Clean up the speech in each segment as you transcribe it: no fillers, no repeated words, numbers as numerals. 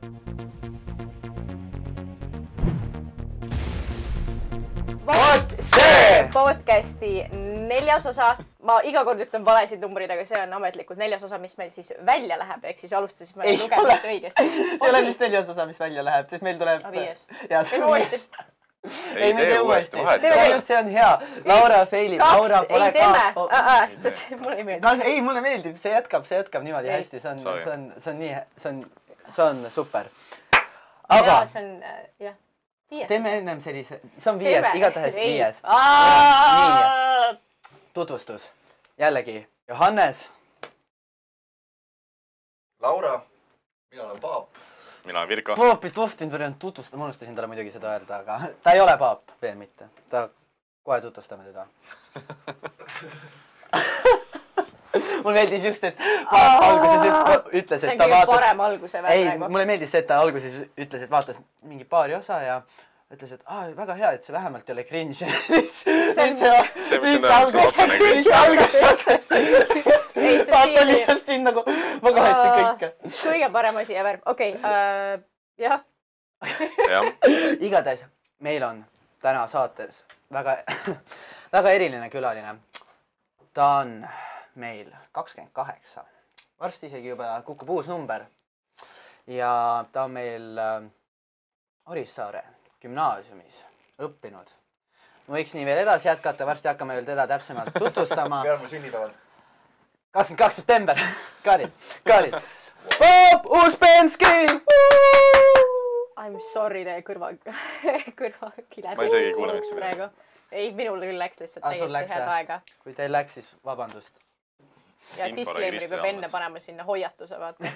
Vot see! Podcasti 4. osa. Ma iga kord ütlen valesid numbrid, aga see on ametlikult 4. osa, mis meil siis välja läheb. Ehk siis alustasime lugemist õigesti. See ole vist 4. osa, mis välja läheb, sest meil tuleb... 5. Teeme uuesti. Ei, me tee uuesti. Just see on hea. Laura failib. Laura pole ka... Mulle ei meeldib. Ei, mulle meeldib. See jätkab niimoodi hästi. See on super. Aga... See on, jah. Teeme ennem sellise... See on 5. Igatahes 5. Tutvustus. Jällegi. Johannes. Laura. Mina olen Paap. Mina olen Virko. Paapit vohtinud võrjanud tutvustada. Ma unustasin talle muidugi seda öelda, aga ta ei ole Paap. Veel mitte. Ta kohe tutvustame teda. Mulle meeldis just, et Paap alguses ütles, et ta vaatas... See on kõige parem alguse veel praegu. Mulle meeldis see, et ta alguses ütles, et vaatas mingi paari osa ja ütles, et väga hea, et see vähemalt ei ole cringe. See, mis on otsene cringe. Paap oli lihtsalt siin nagu, ma kahetsin kõike. Kõige parem asi ever. Okei, jah. Igatahes meil on täna saates väga eriline külaline. Ta on meil 28. Varsti isegi juba kukub uus number. Ja ta on meil Orissaare gümnaasiumis õppinud. Ma võiks nii veel edasi jätkata, varsti hakkame veel teda täpsemalt tutvustama. Peal mu sünnipäeval. 22. september. Kaarid. Paap Uspenski! I'm sorry teie kõrvakiled. Ma isegi ei kuule, miks praegu. Ei, minul küll läks lihtsalt täiesti head aega. Kui teil läks, siis vabandust. Ja disclaime'i peab enne panema sinna hoiatuse, vaata.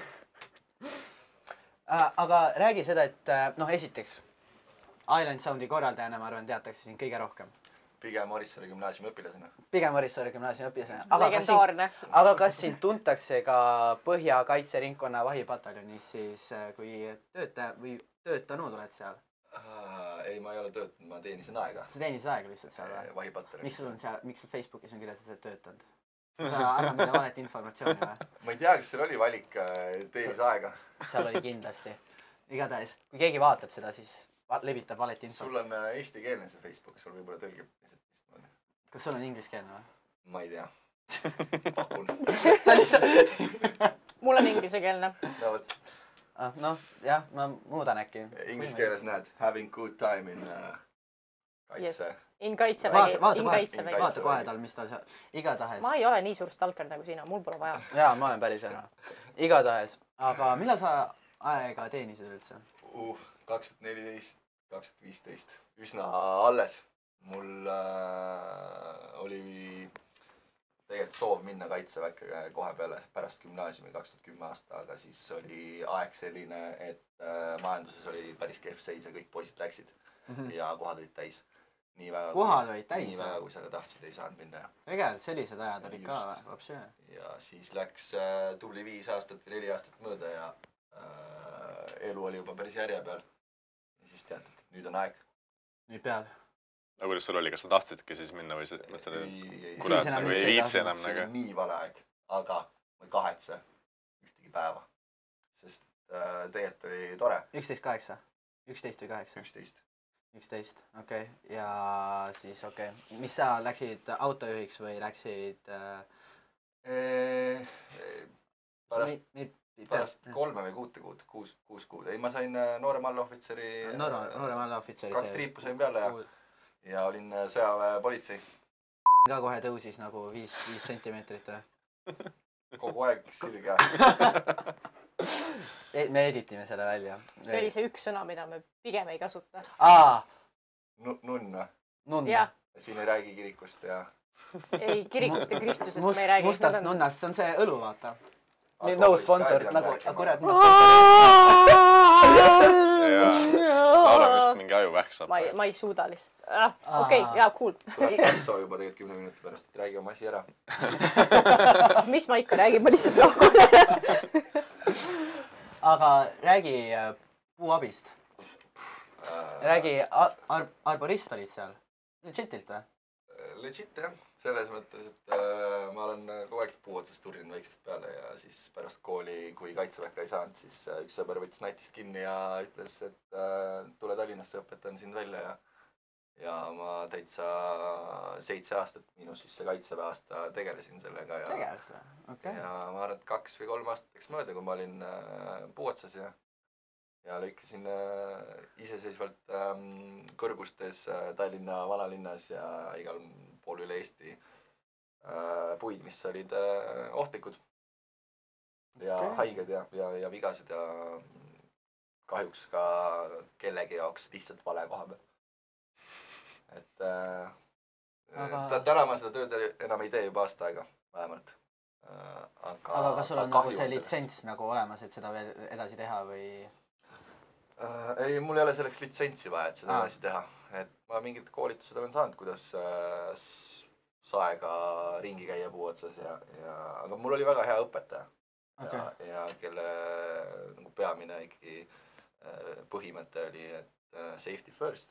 Aga räägi seda, et esiteks Island Soundi korraldajana, ma arvan, teatakse siin kõige rohkem. Pigem Orissaare gümnaasiumi õpilasena. Legendaarne. Aga kas sind tuntakse ka Põhja kaitseringkonna vahipataljonis siis, kui töötanud oled seal? Ei, ma ei ole töötanud, ma teenisin aega. Sa teenisid aega lihtsalt seal või? Vahipataljonis. Miks sul Facebookis on kirjas, et sa oled töötanud? Sa annad meile valet informatsiooni või? Ma ei tea, kas seal oli valik teenis aega. Seal oli kindlasti. Igatahes, kui keegi vaatab seda, siis levitab valet info. Sul on eestikeelne see Facebook, sul võib-olla tõlgib. Kas sul on ingliskeelne või? Ma ei tea. Pakun. Sa lihtsalt... Mul on inglisekeelne. No võt. Jah, ma muudan äkki. Ingliskeeles näed, having good time in kaitse. In kaitsevägi. Vaata kohe tal, mis ta seal. Igatahes. Ma ei ole nii suur stalker nagu sina, mul pole vaja. Jaa, ma olen päris ära. Igatahes. Aga millal sa aega teenisid üldse? 2014, 2015. Üsna alles. Mul oli tegelikult soov minna kaitseväkke kohe peale pärast gümnaasiumi 2010 aasta, aga siis oli aeg selline, et majanduses oli päris kehv seis ja kõik poisid läksid ja kohad olid täis. Kohad olid täis? Nii väga, kui sa ka tahtsid, ei saanud minna. Tegelikult sellised ajad olid ka vapsöö. Ja siis läks tubli 5 aastat või 4 aastat mööda ja elu oli juba päris järje peal. Ja siis tead, et nüüd on aeg. Nüüd pead. Aga kuidas sul oli, kas sa tahtsidki siis minna või mõtlesid, et kurat, nagu ei viitsi enam? See oli nii vale aeg, aga ma ei kahetse ühtegi päeva, sest tegelikult oli tore. 11.8? 11 või 8? 11. 11, okei. Ja siis okei. Mis sa läksid autojuhiks või läksid... Pärast 3 või 6 kuud. Ei, ma sain noorem allaohvitseri... Noorem allaohvitseri... 2 triipu sain peale ja olin sõjaväepolitsei. Ka kohe tõusis nagu 5 sentimeetrit või? Kogu aeg sirge. Me editime selle välja. See oli see üks sõna, mida me pigem ei kasuta. Nunn või? Nunn. Siin ei räägi kirikust ja... Ei, kirikust ja kristusest me ei räägi. Mustast nunnast, see on see õlu, vaata. No sponsor, nagu, kurat, Laura vist mingi ajuvähk saab. Ma ei suuda lihtsalt. Okei, jaa, cool. Tuleb takso juba tegelikult 10 minuti pärast, et räägi oma asi ära. Mis ma ikka räägin, ma lihtsalt lahkun. Aga räägi puuabist. Räägi, arborist olid seal. Legitilt või? Legit, jah. selles mõttes, et ma olen kogu aeg puu otsast turninud väiksest peale ja siis pärast kooli, kui kaitseväkke ei saanud, siis üks sõber võttis natist kinni ja ütles, et tule Tallinnasse, õpetan sind välja ja ma täitsa 7 aastat miinus siis see kaitseväe aasta tegelesin sellega ja tegelikult või? Okei. ja ma arvan, et 2 või 3 aastat läks mööda, kui ma olin puu otsas ja lõikasin iseseisvalt kõrgustes Tallinna vanalinnas ja igal pool üle Eesti puid, mis olid ohtlikud ja haiged ja vigased ja kahjuks ka kellegi jaoks lihtsalt vale koha peal. Et täna ma seda tööd enam ei tee juba aasta aega, vähemalt. Aga kas sul on nagu see litsents nagu olemas, et seda veel edasi teha või? Ei, mul ei ole selleks litsentsi vaja, et seda edasi teha. Et ma mingid koolitused olen saanud, kuidas saega ringi käia puu otsas aga mul oli väga hea õpetaja ja kelle nagu peamine ikkagi põhimõte oli, et safety first.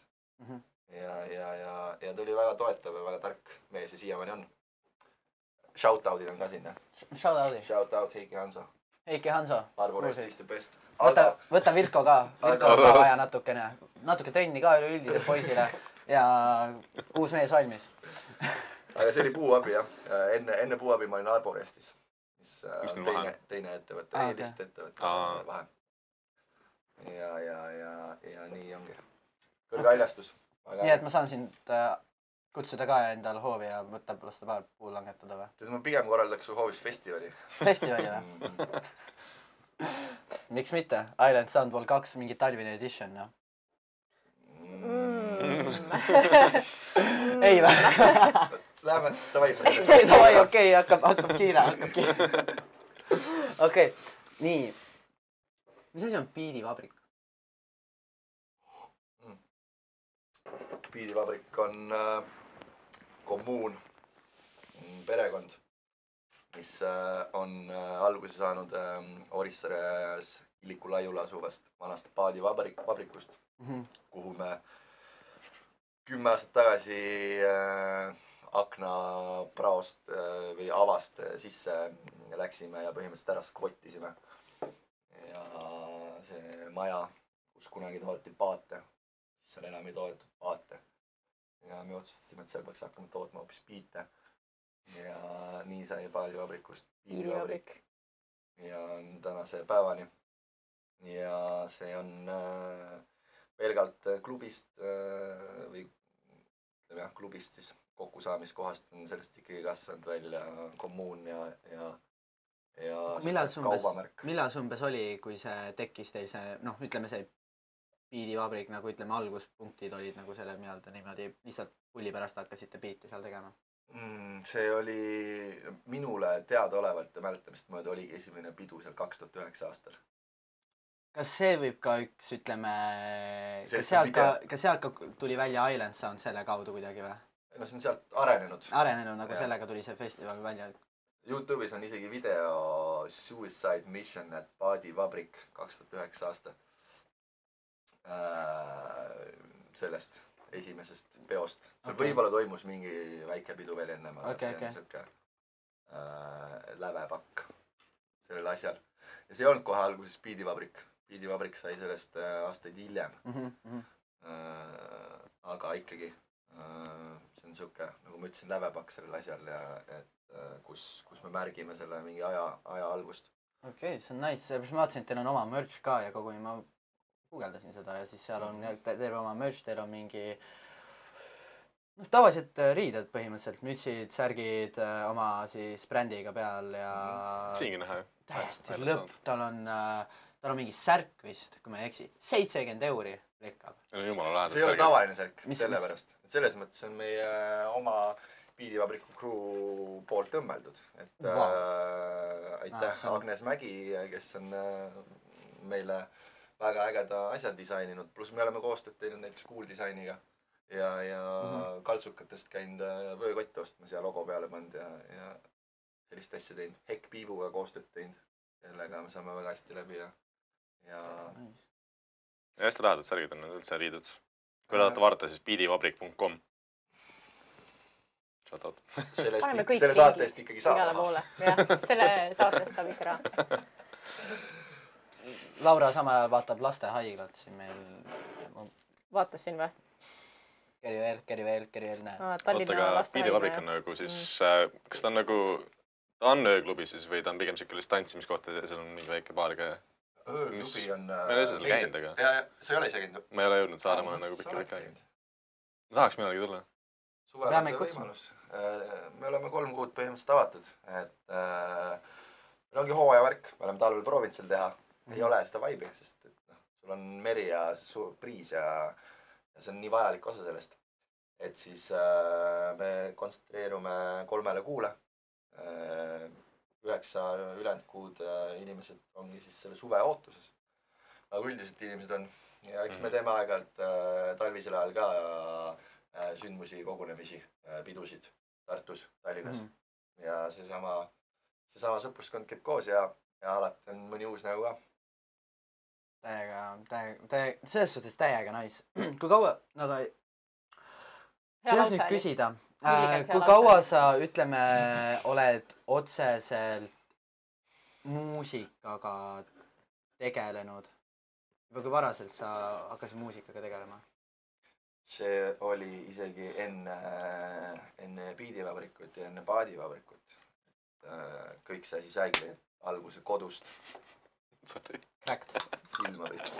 Ja ta oli väga toetav ja väga tark mees ja siiamaani on. Shoutoutid on ka sinna. Shoutout Heiki Hanso. Heiki Hanso. Arborest is the best. Võta Virko ka. Virko on ka vaja natuke trenni ka üleüldiselt poisile ja uus mees valmis. Aga see oli puuabi jah. Enne puuabi ma olin Arborestis, mis teine ettevõtte, eelist ettevõtte vahe. Ja nii ongi. Kõrge haljastus. Nii, et ma saan sind kutsuda ka endal hoovi ja lasta paar puud langetada või? Tead, ma pigem korraldaks su hoovis festivali. Festivali või? Miks mitte? Island Soundball 2, mingi talvine edition, no? Ei või? Läheme, davai. Davai, okei, hakkab kiire. Okei, nii. Mis asi on biidivabrik? Biidivabrik on kommuun, perekond, mis on alguse saanud Orissares Illiku laiul asuvast vanast paadivabrikust, kuhu me 10 aastat tagasi aknapraost või avast sisse läksime ja põhimõtteliselt ära skvottisime. Ja see maja, kus kunagi tooti paate, seal enam ei toodetud paate. Ja me otsustasime, et seal peaks hakkama tootma hoopis biite. Ja nii sai paadivabrikust biidivabrik. Ja on tänase päevani. Ja see on pelgalt klubist või klubist siis kokkusaamiskohast on sellest ikkagi kasvanud välja kommuun ja kaubamärk. Millal see umbes oli, kui see tekkis teil see, ütleme see biidivabrik, nagu ütleme, alguspunktid olid nagu selle niimoodi lihtsalt pulli pärast hakkasite biite seal tegema? See oli minule teadaolevalt ja mäletamist mööda oligi esimene pidu seal 2009 aastal. Kas see võib ka üks, ütleme, kas sealt ka tuli välja Island Sound selle kaudu kuidagi või? No see on sealt arenenud. Arenenud, nagu sellega tuli see festival välja. YouTube'is on isegi video Suicide Mission at Paadivabrik 2009 aasta. Sellest esimesest peost. Seal võib-olla toimus mingi väike pidu veel enne, aga see on selline lävepakk sellel asjal. Ja see ei olnud kohe alguses biidivabrik. Biidivabrik sai sellest aastaid hiljem. Aga ikkagi see on siuke, nagu ma ütlesin, lävepakk sellel asjal ja kus me märgime selle mingi aja algust. Okei, see on nice. Ma vaatasin, et teil on oma merch ka ja koguni ma guugeldasin seda ja siis seal on terve oma merch, teil on mingi tavaliselt riided põhimõtteliselt, mütsid, särgid oma siis brändiga peal ja siingi näha ju. Täiesti lõpp, tal on mingi särk vist, kui ma ei eksi, 70 € lekkab. See ei ole tavaline särk, sellepärast. Selles mõttes on meie oma biidivabriku crew poolt õmmeldud. Aitäh Agnes Mägi, kes on meile väga ägeda asja disaininud, pluss me oleme koostööd teinud näiteks Cool Designiga ja kaltsukatest käinud vöökotte ostmas ja logo peale pand ja sellist asja teinud. Hekk Piibuga koostööd teinud, kellega me saame väga hästi läbi ja hästi lahedad särgid on üldse riided. Kui tahate vaadata, siis biidivabrik.com. Shout out. selle saate eest ikkagi saab raha. Jah, selle saate eest saab ikka raha. Laura samal ajal vaatab lastehaiglat siin meil. Vaatasin või? Keri veel, näe. Oota, aga Piidivabrik on nagu siis, kas ta on nagu, ta on ööklubi siis või ta on pigem siuke tantsimiskoht ja seal on mingi väike baar ka? Ööklubi on... Ma ei ole seal käinud, aga... Ja, sa ei ole ise käinud? Ma ei ole jõudnud saada, ma olen nagu pikki käinud. Ma tahaks millalgi tulla. Suvel on see võimalus. Me oleme 3 kuud põhimõtteliselt avatud, et meil ongi hooajavärk, me oleme talvel proovinud seal teha. Ei ole seda vibe'i, sest sul on meri ja suur priis ja see on nii vajalik osa sellest. Et siis me kontsentreerume 3 kuule. 9 ülejäänud kuud inimesed ongi siis selle suve ootuses. Nagu üldiselt inimesed on. Ja eks me teeme aeg-ajalt talvisel ajal ka sündmusi, kogunemisi, pidusid Tartus, Tallinnas. Ja seesama sõpruskond käib koos ja alati on mõni uus nägu ka. Täiega, selles suhtes täiega nice. Kui kaua, aga kuidas nüüd küsida, kui kaua sa, ütleme, oled otseselt muusikaga tegelenud? Või kui varaselt sa hakkasid muusikaga tegelema? See oli isegi enne Piidivabrikut ja enne Paadivabrikut. Kõik see siis äigli alguse kodust. Sorry. Cracked. Silma pihta.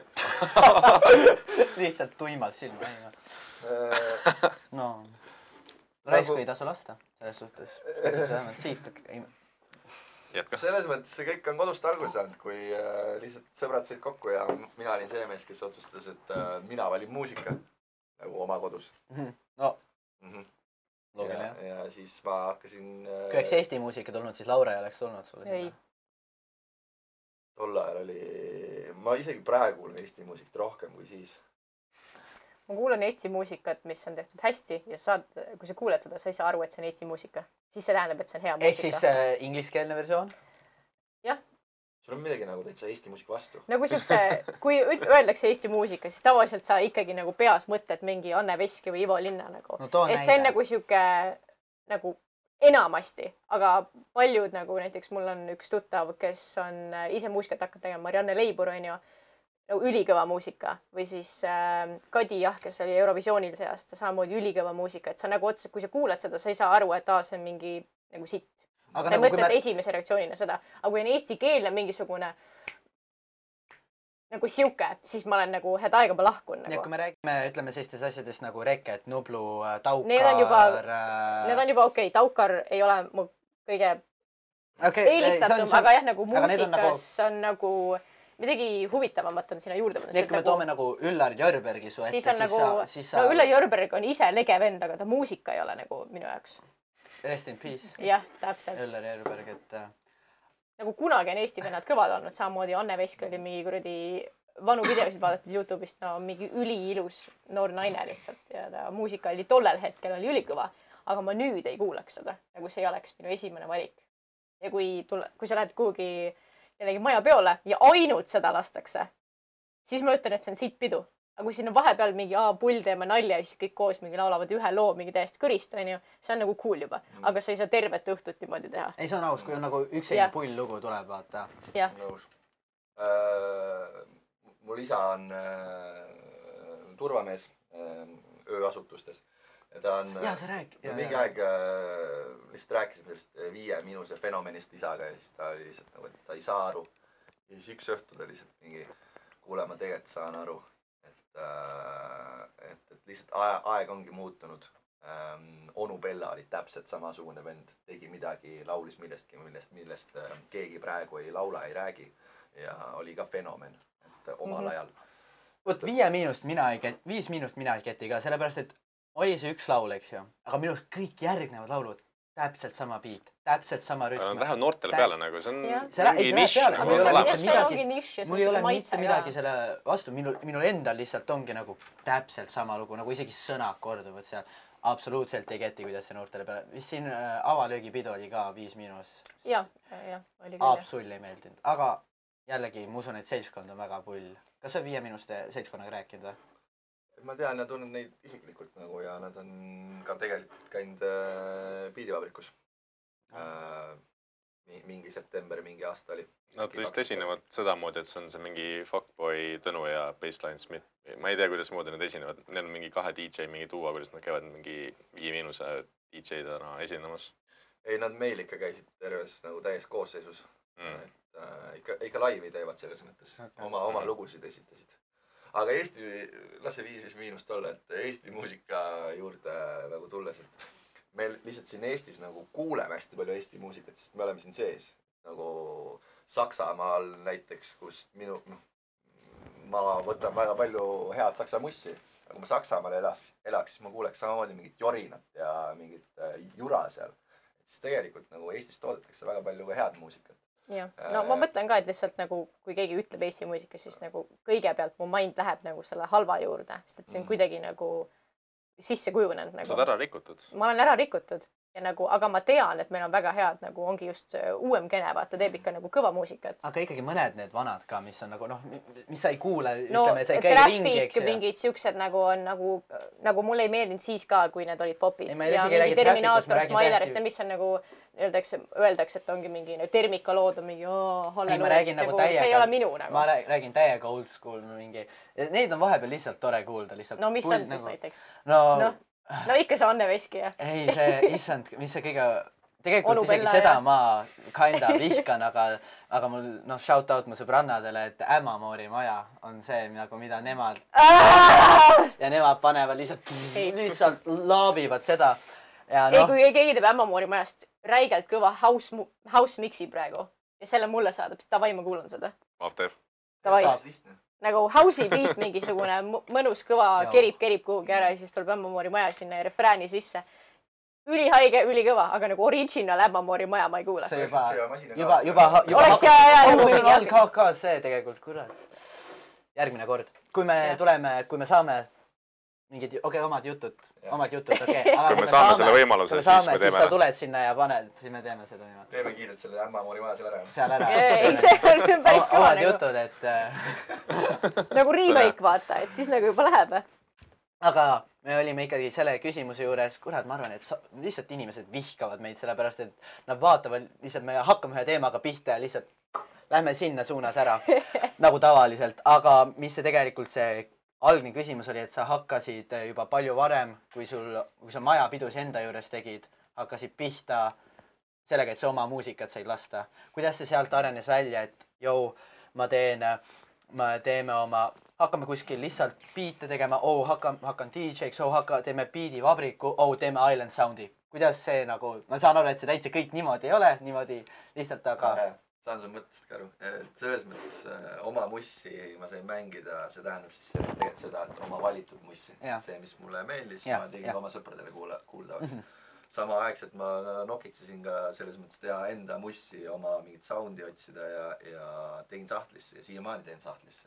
Lihtsalt tuimalt silma. No, raisku ei tasu lasta selles suhtes. Siit jätka. Selles mõttes see kõik on kodust alguse saanud, kui lihtsalt sõbrad said kokku ja mina olin see mees, kes otsustas, et mina valin muusika nagu oma kodus. No, loogiline. Ja siis ma hakkasin... Kui oleks Eesti muusika tulnud, siis Laura ei oleks tulnud sulle sinna? Ei. Tol ajal oli... Ma isegi praegu kuulen Eesti muusikat rohkem kui siis. Ma kuulen Eesti muusikat, mis on tehtud hästi ja kui sa kuuled seda, sa ei saa aru, et see on Eesti muusika. Siis see tähendab, et see on hea muusika. Ehk siis ingliskeelne versioon? Jah. Sul on midagi nagu täitsa Eesti muusika vastu. Nagu siukse, kui öeldakse Eesti muusika, siis tavaliselt sa ikkagi nagu peas mõtled mingi Anne Veski või Ivo Linna nagu. No too et see on nagu siuke nagu enamasti, aga paljud nagu näiteks mul on üks tuttav, kes on ise muusikat hakanud tegema, Marianne Leibur on ju nagu ülikõva muusika või siis Kadi jah, kes oli Eurovisioonil see aasta, samamoodi ülikõva muusika, et sa nagu otseselt, kui sa kuuled seda, sa ei saa aru, et see on mingi nagu sitt. Aga sa ei mõtled esimese reaktsioonina seda, aga kui on eesti keelne mingisugune nagu siuke, siis ma olen nagu head aega ma lahkun nagu. Nii, kui me räägime, ütleme sellistest asjadest nagu Reket, Nublu, Taukar... Need on juba okei. Taukar ei ole mu kõige eelistatum, aga jah, nagu muusikas on nagu midagi huvitavamat on sinna juurde. Nii, kui me toome nagu Üllar Jörbergi su ette, siis sa... Üllar Jörberg on ise legevend, aga ta muusika ei ole nagu minu jaoks. Rest in peace. Jah, täpselt. Üllar Jörberg, et... Nagu kunagi on Eesti vennad kõvad olnud, samamoodi Anne Vesk oli mingi kuradi vanu videosid vaadates YouTube'ist, no mingi üliilus noor naine lihtsalt ja ta muusika oli tollel hetkel oli ülikõva, aga ma nüüd ei kuuleks seda, nagu see ei oleks minu esimene valik. Ja kui sa lähed kuhugi jällegi maja peole ja ainult seda lastakse, siis ma ütlen, et see on siit pidu. Aga kui siin on vahepeal mingi pull teeme nalja ja siis kõik koos mingi laulavad ühe loo mingi täiesti kõrist, on ju, see on nagu cool juba. Aga sa ei saa tervet õhtut niimoodi teha. Ei, see on aus, kui on nagu ükselgi pull lugu tuleb, vaata. Jah. Nõus. Mul isa on turvamees ööasutustes. Ja ta on... Jaa, sa rääk. Mingi aeg lihtsalt rääkisime sellest 5 miinuse fenomenist isaga ja siis ta oli lihtsalt nagu, et ta ei saa aru. Ja siis üks õhtu ta lihtsalt mingi kuule, ma tegelikult saan aru. Et lihtsalt aeg ongi muutunud. Onu Bella oli täpselt samasugune vend, tegi midagi, laulis millestki, millest keegi praegu ei laula, ei räägi ja oli ka fenomen, et omal ajal. Võt 5 miinust mina ei keti ka, sellepärast, et oli see üks laul, eks ju, aga minu kõik järgnevad laulud täpselt sama beat, täpselt sama rütm. Aga nad lähevad noortele peale nagu, see on mingi nišš. Mul ei ole mitte midagi selle vastu, minul endal lihtsalt ongi nagu täpselt sama lugu, nagu isegi sõnad korduvad seal. Absoluutselt ei keti, kuidas see noortele peale. Vist siin avalöögipidu oli ka 5 miinus. Jah, oli küll. Absoluutselt ei meeldinud, aga jällegi, ma usun, et seltskond on väga pull. Kas sa 5 miinuste seltskonnaga rääkinud või? ma tean ja tunnen neid isiklikult nagu ja nad on ka tegelikult käinud Beativabrikus. Mingi september, mingi aasta oli. Nad vist esinevad sedamoodi, et see on see mingi Fuckboy Tõnu ja Baseline Smith. Ma ei tea, kuidas moodi nad esinevad. Neil on mingi 2 DJ mingi duo, kuidas nad käivad mingi 5- DJ-dana esinemas. Ei, nad meil ikka käisid terves nagu täies koosseisus. Et ikka laivi teevad selles mõttes. Oma lugusid esitasid. Aga Eesti, las see 5-5 olla, et Eesti muusika juurde nagu tulles, et meil lihtsalt siin Eestis nagu kuuleme hästi palju Eesti muusikat, sest me oleme siin sees. Nagu Saksamaal näiteks, kus ma võtan väga palju head saksa mussi. Aga kui ma Saksamaal elaks, siis ma kuuleks samamoodi mingit jorinat ja mingit jura seal. Siis tegelikult nagu Eestis toodetakse väga palju ka head muusikat. Jah. No ma mõtlen ka, et lihtsalt nagu, kui keegi ütleb Eesti muusika, siis nagu kõigepealt mu mind läheb nagu selle halva juurde, sest et see on kuidagi nagu sisse kujunenud nagu. Sa oled ära rikutud. Ma olen ära rikutud. Ja nagu, aga ma tean, et meil on väga head, nagu ongi just uuem gene, vaata, teeb ikka nagu kõva muusikat. Aga ikkagi mõned need vanad ka, mis on nagu, mis sa ei kuule, ütleme, sa ei käi ringi, eks. Mingid siuksed nagu on nagu mulle ei meeldinud siis ka, kui need olid popid. Ja mingi Terminaator, Smilerist, mis on nagu, öeldakse, et ongi mingi termikalood on mingi halleluues, see ei ole minu nagu. Ma räägin täiega old school mingi. Neid on vahepeal lihtsalt tore kuulda. No mis on siis näiteks? No ikka see Anne Veski, jah. Ei, see, issand, mis see kõige... Tegelikult isegi seda ma kinda vihkan, aga mul, shout out mu sõbrannadele, et Ämmamoori maja on see, mida nemad... Ja nemad panevad lihtsalt laabivad seda. Ei, kui keegi teeb Ämmamoori majast räigelt kõva house mixi praegu ja selle mulle saadab, siis tavai, ma kuulan seda. After. Tavai. Nagu house'i beat mingisugune mõnus kõva kerib kuhugi ära ja siis tuleb Ämmamoori maja sinna ja refrääni sisse. Ülihaige, ülikõva, aga nagu original Ämmamoori maja ma ei kuule. See juba... Oleks hea meil on ka see tegelikult, kurat. Järgmine kord. Kui me saame mingid, omad jutud, okei. Kui me saame selle võimaluse, siis me teeme. Siis sa tuled sinna ja paned, siis me teeme seda niimoodi. Teeme kiirelt selle Ämmamoori maja seal ära. Ei, see on päris kõva nagu. Omad jutud, et... Nagu remake vaata, et siis nagu juba läheb. Aga me olime ikkagi selle küsimuse juures, kurat, ma arvan, et lihtsalt inimesed vihkavad meid sellepärast, et nad vaatavad lihtsalt, me hakkame ühe teemaga pihta ja lihtsalt lähme sinna suunas ära, nagu tavaliselt. Aga mis see tegelikult see algne küsimus oli, et sa hakkasid juba palju varem, kui sa majapidusi enda juures tegid, hakkasid pihta sellega, et sa oma muusikat said lasta. Kuidas see sealt arenes välja, et hakkame kuskil lihtsalt biite tegema, hakkan DJ-ks, teeme Beativabriku, teeme Island Soundi. Kuidas see nagu, ma saan aru, et see täitsa kõik niimoodi ei ole, niimoodi lihtsalt, aga... Saan su mõttest ka aru. Selles mõttes oma mussi ma sain mängida, see tähendab siis tegelikult seda, et oma valitud mussi. See, mis mulle meeldis, ma tegin oma sõpradele kuuldavaks. Sama aegselt ma nokitsesin ka selles mõttes teha enda mussi, oma mingit soundi otsida ja tegin sahtlisse ja siiamaani teen sahtlisse.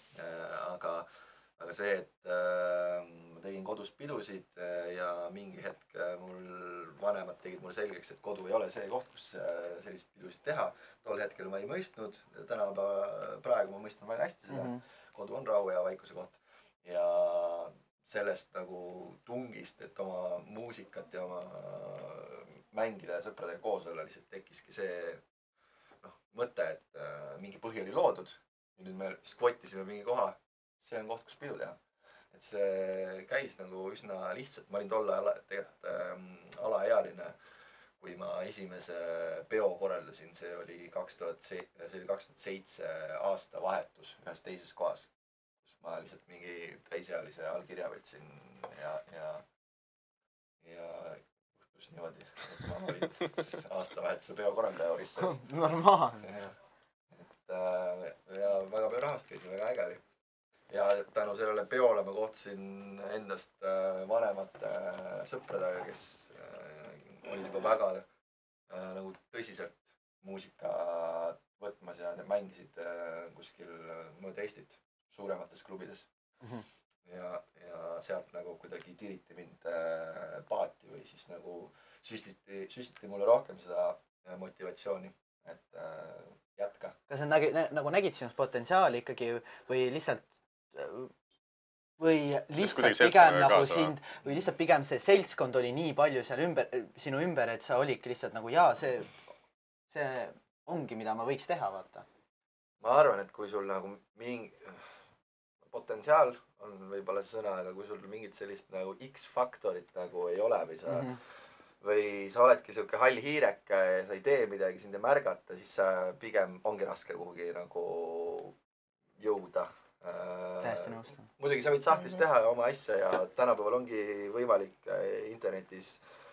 Aga see, et ma tegin kodus pidusid ja mingi hetk mul vanemad tegid mulle selgeks, et kodu ei ole see koht, kus sellised pidusid teha. Tol hetkel ma ei mõistnud, praegu ma mõistan väga hästi seda. Kodu on rahu ja vaikuse koht. Ja sellest nagu tungist, et oma muusikat ja oma mängida ja sõpradega koos olla, lihtsalt tekkiski see mõte, et mingi põhi oli loodud. Ja nüüd me skvottisime mingi koha. See on koht, kus pidu teha. Et see käis nagu üsna lihtsalt. Ma olin tolle tegelikult alaealine, kui ma esimese peo korraldasin. See oli 2007 aasta vahetus ühes teises kohas, kus ma lihtsalt mingi täisealise allkirja võtsin ja juhtus niimoodi, et ma olin aastavahetuse peo korraldaja Orissaris. Normaalne. Ja väga palju rahast käis ja väga äge oli. Ja tänu sellele peole ma kohtusin endast vanemate sõpradega, kes olid juba väga nagu tõsiselt muusika võtmas ja mängisid kuskil mööda Eestit suuremates klubides. Ja sealt nagu kuidagi tiriti mind paati või siis nagu süstiti mulle rohkem seda motivatsiooni, et jätka. Kas nad nagu nägid sinust potentsiaali ikkagi või lihtsalt või lihtsalt kuidagi pigem seltskonnaga nagu kaasa, sind või lihtsalt pigem see seltskond oli nii palju seal sinu ümber, et sa olidki lihtsalt nagu jaa, see ongi, mida ma võiks teha, vaata. ma arvan, et kui sul nagu mingi potentsiaal on võib-olla see sõna, aga kui sul mingit sellist nagu X-faktorit nagu ei ole või sa oledki siuke hall hiireke ja sa ei tee midagi, sind ei märgata, siis sa pigem ongi raske kuhugi nagu jõuda. Täiesti nõustan. Muidugi sa võid sahtlis teha oma asja ja tänapäeval ongi võimalik internetis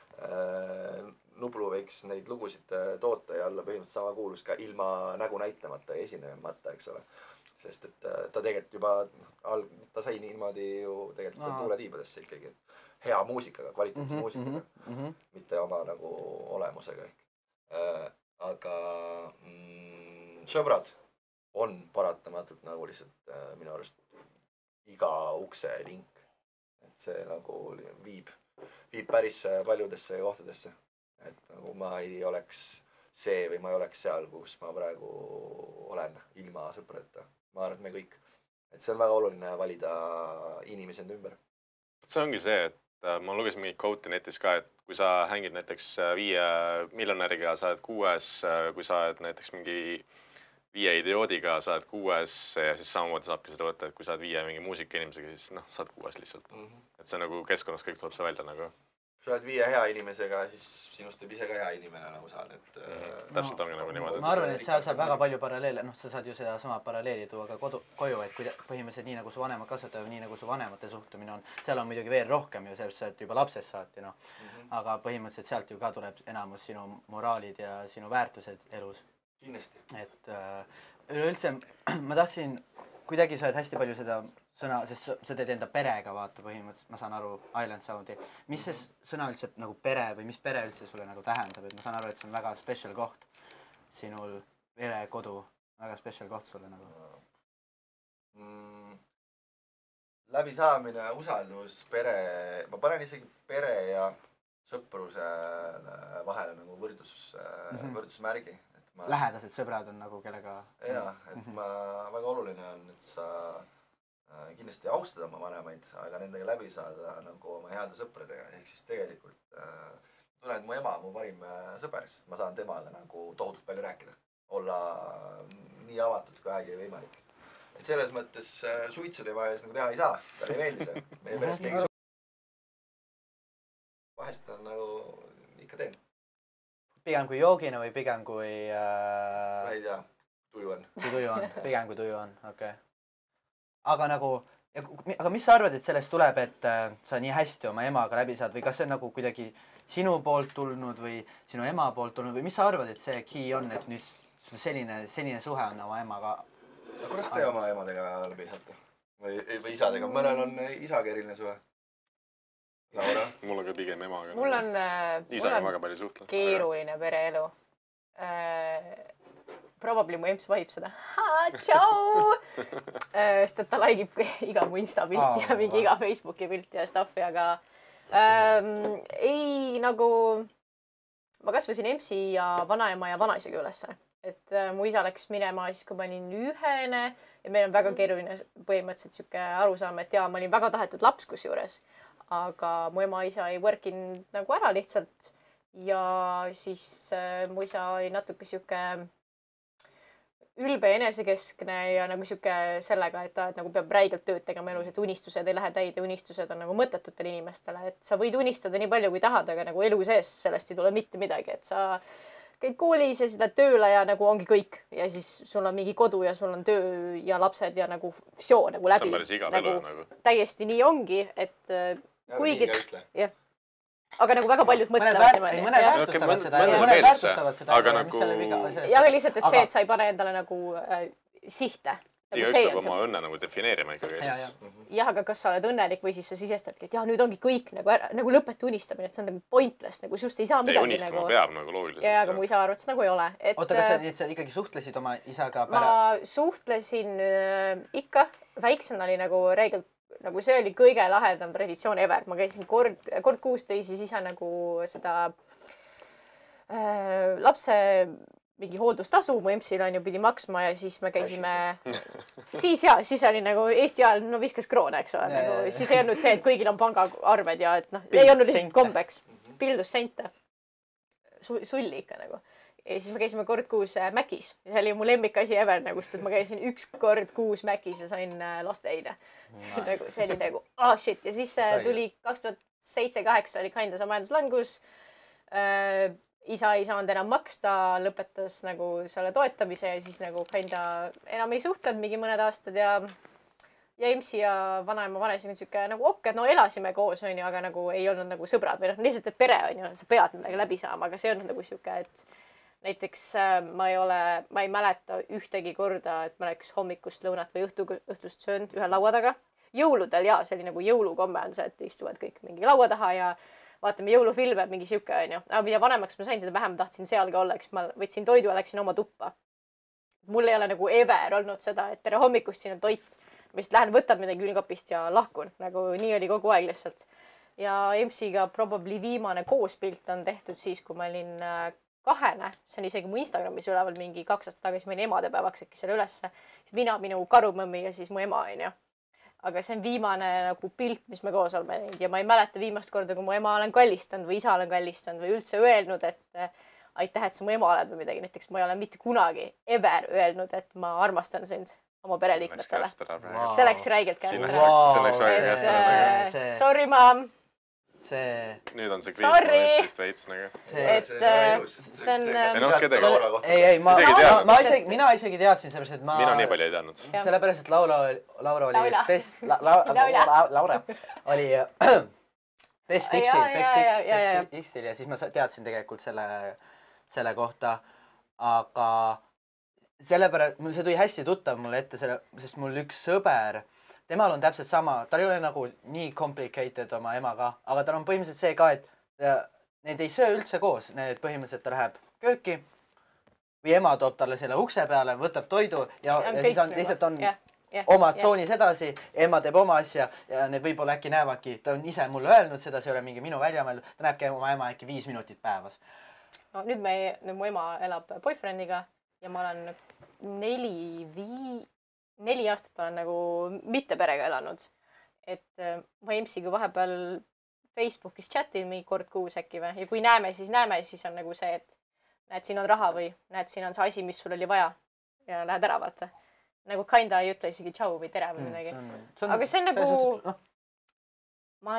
Nublu võiks neid lugusid toota ja olla põhimõtteliselt sama kuulus ka ilma nägu näitamata ja esinemata, eks ole. Sest et ta tegelikult juba ta sai niimoodi ju tegelikult tuuletiibadesse ikkagi hea muusikaga, kvaliteetse muusikaga, mitte oma nagu olemusega ehk. Aga sõbrad on paratamatult nagu lihtsalt minu arust iga ukse link. Et see nagu viib päris paljudesse kohtadesse. Et nagu ma ei oleks see või ma ei oleks seal, kus ma praegu olen ilma sõpradeta. Ma arvan, et me kõik. Et see on väga oluline valida inimesi enda ümber. See ongi see, et ma lugesin mingit quote'i netis ka, et kui sa hängid näiteks 5 miljonäriga, sa oled 6, kui sa oled näiteks mingi 5 idioodiga, sa oled 6 ja siis samamoodi saabki seda võtta, et kui sa oled 5 mingi muusikainimesega, siis sa oled 6 lihtsalt. Et see nagu keskkonnas kõik tuleb see välja nagu. Kui sa oled 5 hea inimesega, siis sinust võib ise ka hea inimene nagu saada. Täpselt ongi nagu niimoodi. Ma arvan, et seal saab väga palju paralleele, sa saad ju seda sama paralleeli tuua ka koju, et põhimõtteliselt nii nagu su vanemad kasvatavad, nii nagu su vanemate suhtumine on, seal on muidugi veel rohkem ju sellest, et juba lapsest saati, aga põhimõtteliselt sealt ju ka tuleb enamus sinu moraalid ja sinu väärtused elus. Kindlasti. Et üleüldse ma tahtsin, kuidagi sa oled hästi palju seda sõna, sest sa teed enda perega vaata põhimõtteliselt, ma saan aru, Island Soundi. Mis see sõna üldse nagu pere või mis pere üldse sulle nagu tähendab, et ma saan aru, et see on väga special koht sinul, pere, kodu, väga special koht sulle nagu. Läbisaamine, usaldus, pere, ma panen isegi pere ja sõpruse vahele nagu võrdusmärgi. Lähedased sõbrad on nagu kellega... Jaa, et väga oluline on, et sa kindlasti austada oma vanemaid, aga nendega läbi saada nagu oma heade sõpradega. Ehk siis tegelikult tunnen, et mu ema on mu parim sõber, sest ma saan temaga nagu tohutult palju rääkida. Olla nii avatud kui vähegi võimalik. Et selles mõttes suitsu tema ees nagu teha ei saa. Talle ei meeldi see. Meie perest keegi vahest on nagu ikka teen. Pigem kui joogina või pigem kui... Ma ei tea, tuju on. Pigem kui tuju on, okei. Aga nagu, aga mis sa arvad, et sellest tuleb, et sa nii hästi oma emaga läbi saad või kas see on nagu kuidagi sinu poolt tulnud või sinu ema poolt tulnud või mis sa arvad, et see key on, et nüüd sul selline suhe on oma emaga? Kuidas te oma emadega läbi saate? Või isadega? Mõnel on isaga eriline suhe? Laura? Mul on ka pigem emaga. Mul on väga palju suhtlen. Keeruline pereelu. Probably mu emps vahib seda. Tšau! Sest et ta laigib iga mu Insta pilti ja mingi iga Facebooki pilti ja stuffi, aga ei nagu... Ma kasvasin emsi ja vanaema ja vanaisaga ülesse. Et mu isa läks minema siis, kui ma olin 1 ja meil on väga keeruline põhimõtteliselt siuke arusaam, et jaa, ma olin väga tahetud laps kusjuures. Aga mu ema isa ei workinud nagu ära lihtsalt ja siis mu isa oli natuke siuke ülbe enesekeskne ja nagu siuke sellega, et ta nagu peab räigelt tööd tegema elus, et unistused ei lähe täide, unistused on nagu mõttetutele inimestele, et sa võid unistada nii palju kui tahad, aga nagu elu sees sellest ei tule mitte midagi, et sa käid koolis ja seda tööle ja nagu ongi kõik ja siis sul on mingi kodu ja sul on töö ja lapsed ja nagu seo nagu läbi. See on päris igav elu nagu. Täiesti nii ongi, et kuigi... Jah. Aga nagu väga paljud mõtlevad niimoodi. Mõned väärtustavad seda ja mõned väärtustavad seda. Aga nagu... Ja aga lihtsalt, et see, et sa ei pane endale nagu sihte. Iga üks peab oma õnne nagu defineerima ikkagi. Jah, aga kas sa oled õnnelik või siis sa sisestadki, et jah, nüüd ongi kõik nagu lõpeta unistamine, et see on nagu pointless, nagu sust ei saa midagi nagu... Unistama peab nagu loogiliselt. Ja, aga mu isa arvates nagu ei ole. Oota, kas sa ikkagi suhtlesid oma isaga pära? Ma suhtlesin ikka. Väiksen oli nagu reegelt, nagu see oli kõige lahedam traditsioon ever. Ma käisin kord kuus tõi siis isa nagu seda lapse mingi hooldustasu mu EMS-il on ju pidi maksma ja siis me käisime siis oli nagu Eesti ajal no viskas kroone, eks ole, nagu siis ei olnud see, et kõigil on pangaarved ja et noh, ei olnud lihtsalt kombeks, pildus sente, sulli ikka nagu. Ja siis me käisime kord kuus Mäkis ja see oli mu lemmikasi ever nagu, sest et ma käisin 1 kord kuus Mäkis ja sain lasteheine. Nagu see oli nagu shit ja siis tuli 2007-2008 oli kinda see majanduslangus. Isa ei saanud enam maksta, lõpetas nagu selle toetamise ja siis nagu kinda enam ei suhtlenud mingi mõned aastad ja EMS-i ja vanaema vanesin siuke nagu et no elasime koos onju, aga nagu ei olnud nagu sõbrad või noh, lihtsalt, et pere onju, sa pead midagi läbi saama, aga see on nagu siuke, et näiteks ma ei mäleta ühtegi korda, et ma oleks hommikust lõunat või õhtust söönud ühe laua taga. Jõuludel ja see oli nagu jõulukomme on see, et istuvad kõik mingi laua taha ja vaatame jõulufilme, mingi siuke onju. Aga mida vanemaks ma sain, seda vähem tahtsin seal ka olla, eks ma võtsin toidu ja läksin oma tuppa. Mul ei ole nagu ever olnud seda, et tere hommikust siin on toit. Ma lihtsalt lähen, võtan midagi külmkapist ja lahkun. Nagu nii oli kogu aeg lihtsalt. Ja EMS-iga probably viimane koospilt on tehtud siis, kui ma olin 2. See on isegi mu Instagramis üleval mingi 2 aastat tagasi, ma olin emadepäevaks äkki selle ülesse. Mina, minu karumõmmi ja siis mu ema onju. Aga see on viimane nagu pilt, mis me koos oleme näinud ja ma ei mäleta viimast korda, kui mu ema olen kallistanud või isa olen kallistanud või üldse öelnud, et aitäh, et sa mu ema oled või midagi. Näiteks ma ei ole mitte kunagi ever öelnud, et ma armastan sind oma pereliikmetele. See läks räigelt käest ära. See läks väga käest ära. Sorry, mom. Nüüd on see kriis veits nagu. See on... Mina isegi teadsin sellepärast, et ma... Mina nii palju ei teadnud. Sellepärast, et Laura oli Best X-il ja siis ma teadsin tegelikult selle kohta, aga sellepärast, see tuli hästi tuttav mulle ette, sest mul üks sõber, temal on täpselt sama, tal ei ole nagu nii complicated oma emaga, aga tal on põhimõtteliselt see ka, et need ei söö üldse koos, need põhimõtteliselt ta läheb kööki või ema toob talle selle ukse peale, võtab toidu ja siis on lihtsalt on oma tsoonis edasi, ema teeb oma asja ja need võib-olla äkki näevadki, ta on ise mulle öelnud seda, see ei ole mingi minu väljamõeldud, ta näebki oma ema äkki 5 minutit päevas. No, nüüd mu ema elab boyfriendiga ja ma olen 4 aastat olen nagu mitte perega elanud. Et ma EMS-iga vahepeal Facebookis chatin mingi kord kuus äkki või. Ja kui näeme, siis on nagu see, et näed, siin on raha või näed, siin on see asi, mis sul oli vaja ja lähed ära vaata. Nagu kinda ei ütle isegi tšau või tere või midagi. Aga see on nagu... Ma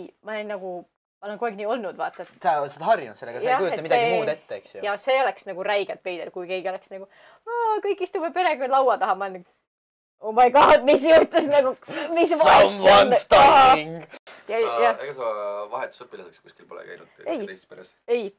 olen kogu aeg nii olnud, vaata. Sa oled harjunud sellega, sa ei kujuta midagi muud ette, eks ju. Ja see oleks nagu räigelt veider, kui keegi oleks nagu kõik istume perega laua taha, ma olen nagu oh my god, mis juhtus nagu, mis Someone's dying! Ega sa vahetusõpilaseks kuskil pole käinud teises peres? Ei.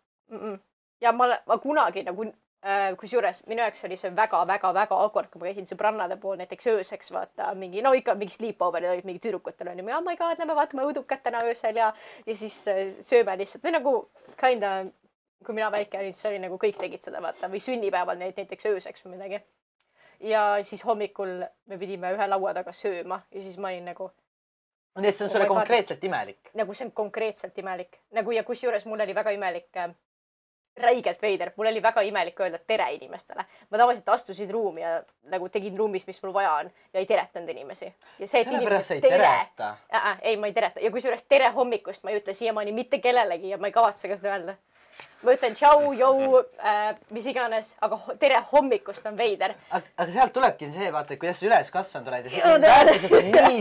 Ja ma kunagi nagu, kusjuures minu jaoks oli see väga awkward, kui ma käisin sõbrannade pool näiteks ööseks, vaata mingi, no ikka mingi sleepover olid mingi tüdrukutel on ja oh my god, lähme vaatame õudukat täna öösel ja siis sööme lihtsalt või nagu kinda, kui mina väike olin, siis oli nagu kõik tegid seda, vaata, või sünnipäeval näiteks ööseks või midagi. Ja siis hommikul me pidime ühe laua taga sööma ja siis ma olin nagu... Nii, et see on sulle konkreetselt imelik? Nagu see on konkreetselt imelik. Nagu ja kusjuures mul oli väga imelik, räigelt veider, mul oli väga imelik öelda tere inimestele. Ma tavaliselt astusin ruumi ja nagu tegin ruumis, mis mul vaja on ja ei teretanud inimesi. Ja see, et sellepärast sa ei tereta? Ei, ma ei tereta. Ja kusjuures tere hommikust ma ei ütle siiamaani mitte kellelegi ja ma ei kavatse ka seda öelda. Ma ütlen tšau, jou, mis iganes, aga tere hommikust on veider. Aga sealt tulebki see, vaata, et kuidas sa üles kasvanud oled ja väärtused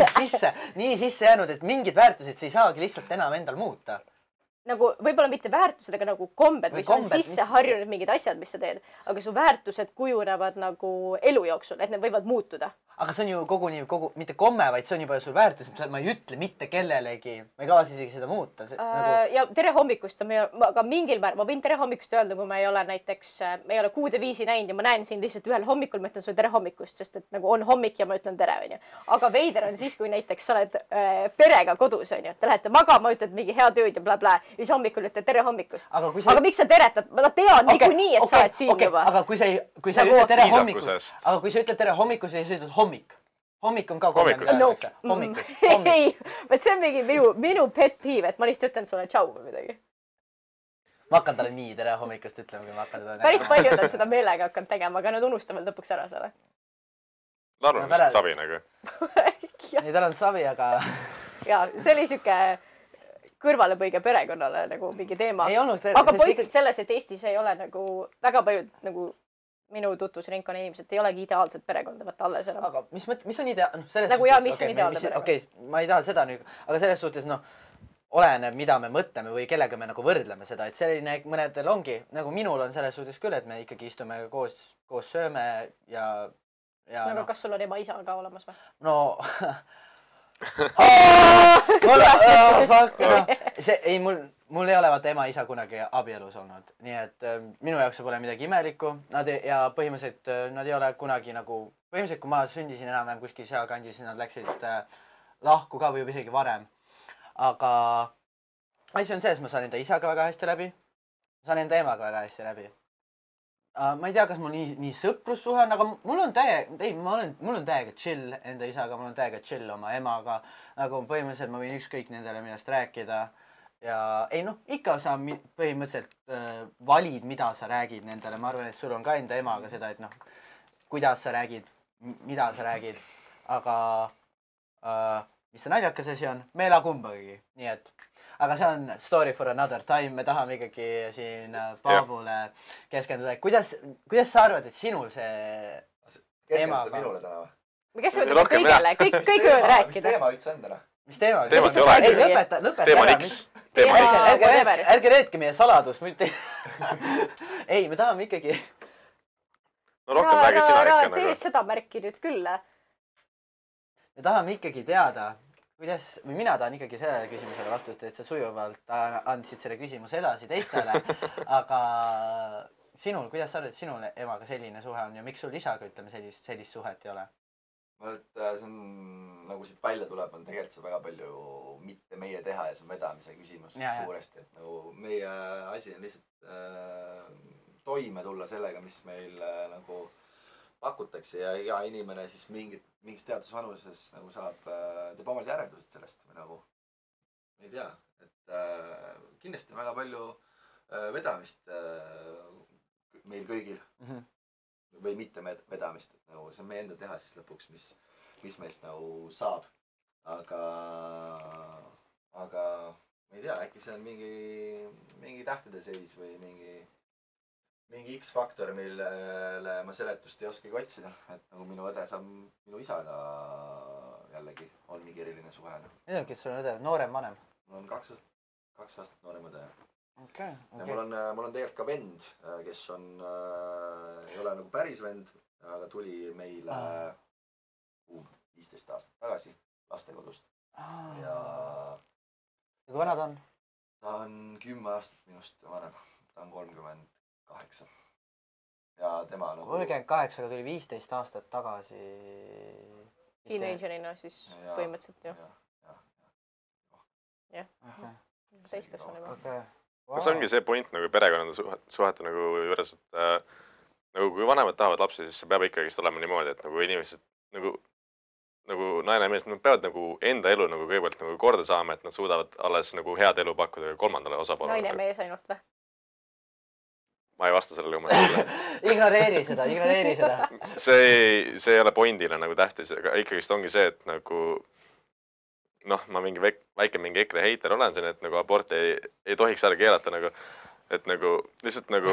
on nii sisse jäänud, et mingid väärtused sa ei saagi lihtsalt enam endal muuta. Nagu võib-olla mitte väärtused, aga nagu kombed või sul on sisse harjunud mingid asjad, mis sa teed. Aga su väärtused kujunevad nagu elu jooksul, et need võivad muutuda. Aga see on ju koguni, mitte komme, vaid see on juba sul väärtus. Ma ei ütle mitte kellelegi. Ma ei kavatse isegi seda muuta. Ja tere hommikust, aga mingil määral, ma võin tere hommikust öelda, kui ma ei ole näiteks, ma ei ole kuude viisi näinud ja ma näen siin lihtsalt ühel hommikul, ma ütlen sulle tere hommikust, sest et nagu on hommik ja ma ütlen tere, onju. Aga veider on siis, kui näiteks sa oled perega kodus, onju. Te lähete magama, ütled mingi hea tööd ja bla-bla. Ja siis hommikul ütled tere hommikust. Aga miks sa teretad? Ma tean niikuinii, et sa oled siin juba. Aga kui sa ütled tere hommikust, aga kui sa ütled tere hommikust ja sa ütled hommik. Hommik on ka hommikust. Ei, see on mingi minu pet peeve, et ma lihtsalt ütlen sulle tšau või midagi. ma hakkan talle nii tere hommikust ütlema, kui ma hakkan teda päris paljud on seda meelega hakanud tegema, aga nad unustavad lõpuks ära selle. Larv on vist savi nagu. ei, tal on savi, aga... ja see oli siuke kõrvalepõige perekonnale nagu mingi teema. Aga point selles, et Eestis ei ole nagu väga paljud nagu minu tutvusringkonna inimesed ei olegi ideaalsed perekonda, vaata alles enam. Aga mis on ideaalne? Nagu jaa, mis on ideaalne perekond? Okei, ma ei taha seda nüüd, aga selles suhtes oleneb, mida me mõtleme või kellega me nagu võrdleme seda, et selline mõnedel ongi, nagu minul on selles suhtes küll, et me ikkagi istume koos sööme ja aga kas sul on ema-isa ka olemas või? No... ei, mul ei ole vaata ema-isa kunagi abielus olnud, nii et minu jaoks pole midagi imelikku ja põhimõtteliselt nad ei ole kunagi nagu, põhimõtteliselt kui ma sündisin enam-vähem kuskil sealkandis, nad läksid lahku ka või juba isegi varem. Aga asi on selles, ma saan enda isaga väga hästi läbi, saan enda emaga väga hästi läbi. Ma ei tea, kas mul nii sõprussuhe on, aga mul on täiega chill enda isaga, mul on täiega chill oma emaga. Nagu põhimõtteliselt ma võin ükskõik nendele millest rääkida. Ja ei ikka sa põhimõtteliselt valid, mida sa räägid nendele. Ma arvan, et sul on ka enda emaga seda, et kuidas sa räägid, mida sa räägid. Aga mis see naljakas asi on? Me ei ela kumbagi, nii et... Aga see on story for another time, me tahame ikkagi siin Paavule keskenduda. Kuidas sa arvad, et sinul see emaga... minule täna või? Me keskendume kõigele, kõik võivad rääkida. Mis teema üldse on täna? Mis teema? Teemast ei ole. Ei, lõpeta Teema ära. X. Ärge reetke meie saladust. Ei, me tahame ikkagi... No rohkem räägid sina ikka nagu. Tee seda märki nüüd küll. Me tahame ikkagi teada... või mina tahan ikkagi sellele küsimusele vastust, et sa sujuvalt andsid selle küsimuse edasi teistele, aga sinul, kuidas sa arvad, et sinul emaga selline suhe on ja miks sul isaga, ütleme, sellist suhet ei ole? Ma arvan, et see on, nagu siit välja tuleb, on tegelikult see väga palju mitte meie teha ja see on vedamise küsimus suuresti, et nagu meie asi on lihtsalt toime tulla sellega, mis meil nagu pakutakse ja iga inimene siis mingis teadusvanuses nagu teeb omad järeldused sellest või nagu, ei tea, et kindlasti on väga palju vedamist meil kõigil või mitte vedamist, et nagu see on meie enda teha siis lõpuks, mis meist nagu saab, aga ma ei tea, äkki see on mingi tähtede seis või mingi X-faktor, millele ma seletust ei oskagi otsida, et nagu minu õde saab minu isaga jällegi on mingi eriline suhe. Mida, kes sul on õde? Noorem, vanem? Mul on 2 aastat noorem õde. Okay. Ja mul on tegelikult ka vend, kes ei ole nagu päris vend, aga tuli meile 15 aastat tagasi lastekodust. Ja kui vana ta on? Ta on 10 aastat minust vanem. Ta on 38. Ja tema nagu... 38, aga tuli 15 aastat tagasi... Teenagerina siis põhimõtteliselt ju. Jah. Täiskasvanu juba. Kas ongi see point nagu perekonnade suhete nagu juures, et nagu kui vanemad tahavad lapsi, siis see peab ikkagi olema niimoodi, et nagu inimesed nagu naine ja mees, nad peavad nagu enda elu nagu kõigepealt nagu korda saama, et nad suudavad alles nagu head elu pakkuda kolmandale osapoolele. Naine ja mees ainult või? Ma ei vasta sellele kommentaarile. Ignoreeri seda. See ei ole pointile nagu tähtis, aga ikkagist ongi see, et nagu ma mingi väike mingi EKRE heiter olen siin, et nagu abort ei tohiks ära keelata nagu, et nagu lihtsalt nagu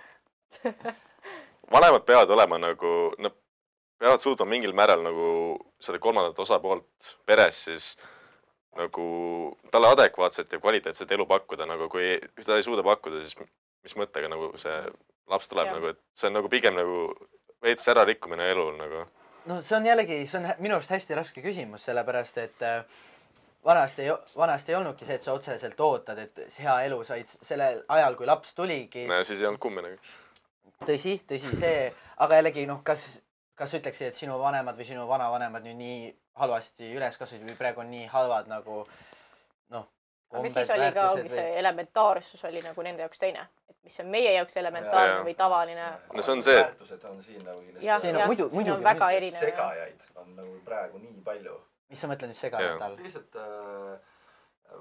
vanemad peavad olema nagu, nad peavad suutma mingil määral nagu seda kolmandat osapoolt peres siis nagu talle adekvaatset ja kvaliteetset elu pakkuda, nagu kui seda ei suuda pakkuda, siis mis mõttega nagu see laps tuleb nagu, et see on nagu pigem nagu veits ära rikkumine elul nagu. No see on jällegi, see on minu arust hästi raske küsimus, sellepärast et vanasti ei olnudki see, et sa otseselt ootad, et hea elu said sellel ajal, kui laps tuligi. No siis ei olnud kumminegi. Tõsi see, aga jällegi kas ütleksid, et sinu vanemad või sinu vanavanemad nüüd nii halvasti üles kasvasid või praegu on nii halvad nagu aga siis oli ka see elementaarsus oli nagu nende jaoks teine, et mis on meie jaoks elementaarne või tavaline. No see on see. Väärtused on siin nagu kindlasti. Siin on väga erinev. Segajaid on nagu praegu nii palju. Mis sa mõtled nüüd segajad all? Lihtsalt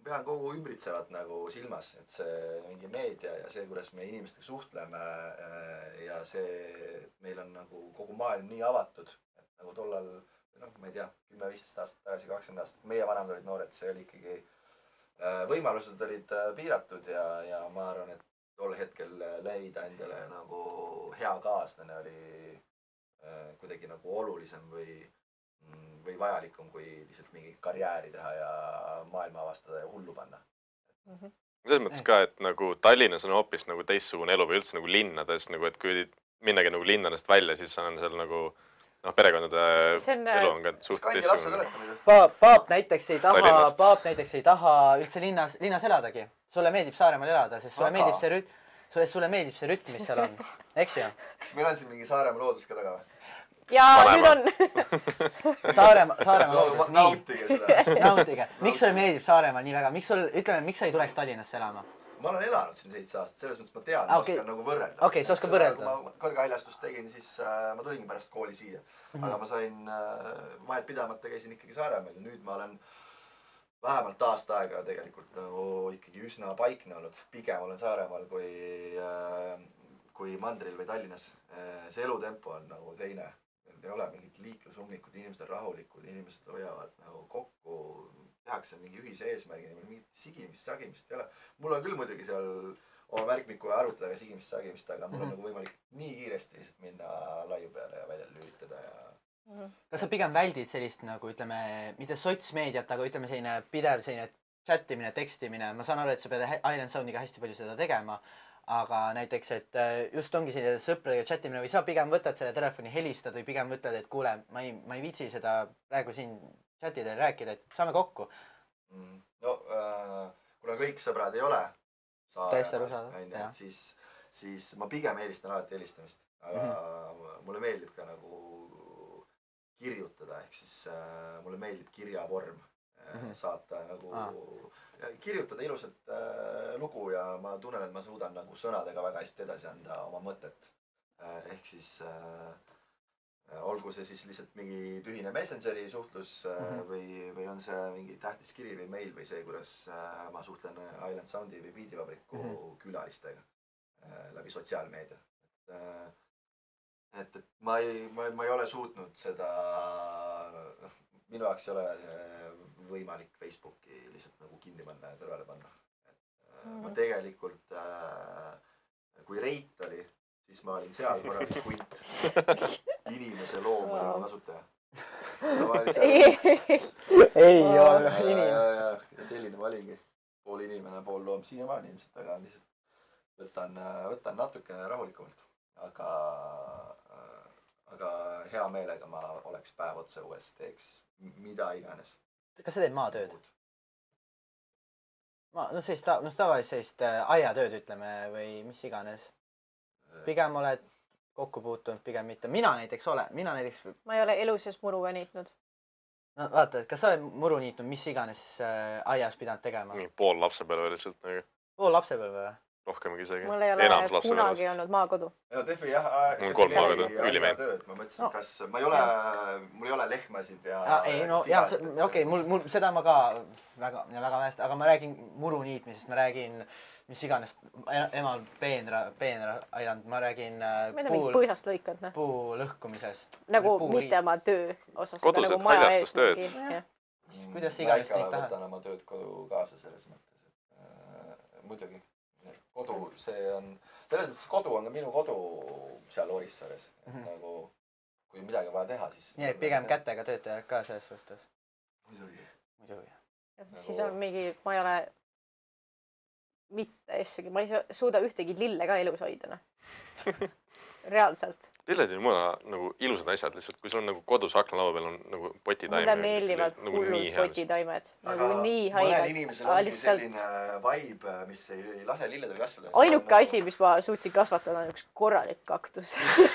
pean kogu ümbritsevat nagu silmas, et see mingi meedia ja see, kuidas me inimestega suhtleme ja see, meil on nagu kogu maailm nii avatud, et nagu tollal, noh, ma ei tea, 10-15 aastat tagasi, 20 aastat, kui meie vanemad olid noored, see oli ikkagi, võimalused olid piiratud ja ma arvan, et tol hetkel leida endale nagu hea kaaslane oli kuidagi nagu olulisem või vajalikum, kui lihtsalt mingi karjääri teha ja maailma avastada ja hullu panna. Selles mõttes ka, et nagu Tallinnas on hoopis nagu teistsugune elu või üldse nagu linnades, nagu, et kui minnagi nagu linnadest välja, siis on seal nagu perekondade elu on ka suht teistsugune. Paap näiteks ei taha üldse linnas eladagi. Sulle meeldib Saaremaal elada, sest sulle meeldib see rütm, mis seal on. Eks ju? Kas meil on siin mingi Saaremaa loodus ka taga või? Ja nüüd on. Saaremaa loodus, nii. Nautige seda. Nautige. Miks sulle meeldib Saaremaal nii väga? Ütleme, miks sa ei tuleks Tallinnasse elama? Ma olen elanud siin 7 aastat, selles mõttes ma tean, ma oskan nagu võrrelda. Okei, sa oskad võrrelda. Kui ma kõrghaljastust tegin, siis ma tulingi pärast kooli siia. Aga ma sain vahet pidamata, käisin ikkagi Saaremaal ja nüüd ma olen vähemalt aasta aega tegelikult nagu ikkagi üsna paikne olnud. Pigem olen Saaremaal kui Mandril või Tallinnas. See elutempo on nagu teine. Ei ole mingit liiklusumnikut, inimesed on rahulikud, inimesed hoiavad nagu kokku, tehakse mingi ühise eesmärgini, mingit sigimist, sagimist ei ole. Mul on küll muidugi seal oma märkmiku ja arutada ka sigimist, sagimist, aga mul on nagu võimalik nii kiiresti lihtsalt minna laiu peale ja välja lülitada ja... Kas sa pigem väldid sellist nagu, ütleme, mitte sotsmeediat, aga ütleme selline pidev selline chatimine, tekstimine. Ma saan aru, et sa pead Island Soundiga hästi palju seda tegema. Aga näiteks, et just ongi selline sõpradega chatimine või sa pigem võtad selle telefoni, helistad või pigem võtad, et kuule, ma ei viitsi seda praegu siin chatida ja rääkida, et saame kokku. No, kuna kõik sõbrad ei ole Saaremaal, siis ma pigem eelistan alati helistamist. Aga mulle meeldib ka nagu kirjutada, ehk siis mulle meeldib kirjavorm saata nagu... kirjutada ilusat lugu ja ma tunnen, et ma suudan nagu sõnadega väga hästi edasi anda oma mõtet. Ehk siis olgu see siis lihtsalt mingi tühine Messengeri suhtlus või on see mingi tähtis kiri või meil või see, kuidas ma suhtlen Island Soundi või Beativabriku külalistega läbi sotsiaalmeedia. Et ma ei ole suutnud seda, minu jaoks ei ole võimalik Facebooki lihtsalt nagu kinni panna ja kõrvale panna. Ma tegelikult, kui Reit oli, siis ma olin seal korralik hunt. Inimese loomuliku kasutaja. Ei ole inimene. Ja selline ma olingi. Pool inimene, pool loom siiamaani ilmselt, aga lihtsalt võtan natukene rahulikumalt. Aga hea meelega ma oleks päev otsa uues, teeks mida iganes. Kas sa teed maatööd? Tavaliselt sellist aiatööd, ütleme, või mis iganes. Pigem oled kokku puutunud, pigem mitte. Mina näiteks olen. Ma ei ole elu sees muruga niitnud. No vaata, kas sa oled muru niitnud, mis iganes aias pidanud tegema? Pool lapsepõlve lihtsalt. Pool lapsepõlve või? Rohkem isegi. Mul ei ole kunagi olnud maakodu. No Defi jah. Mul 3 maakodu, ülimeid. Ma mõtlesin, kas mul ei ole lehmasid ja... Okei, mul seda ma ka väga vähest, aga ma räägin muru niitmisest, ma räägin mis iganes emal peenra aiand, ma räägin põhjast lõikad, puu lõhkumisest. Nagu mitte oma töö osas. Kodused haljastustööd. Kuidas iganes neid taha? Võtan oma tööd kodu kaasa selles mõttes. Muidugi. Kodu, selles mõttes kodu on ka minu kodu seal Orissares. Nagu, kui midagi vaja teha, siis... Nii, et pigem kätega töötajad ka selles suhtes. Muidugi. Siis on mingi, ma ei ole mitte essagi, ma ei suuda ühtegi lille ka elus hoida. Reaalselt. Lilled on mulle nagu ilusad asjad lihtsalt, kui sul on nagu kodus aknalaua peal on nagu potitaimed. Mulle meeldivad hullud potitaimed. Nagu nii haigad. Mõnel inimesel ongi selline vibe, mis ei lase lilledel kasvada. Ainuke asi, mis ma suutsin kasvatada, on üks korralik kaktus.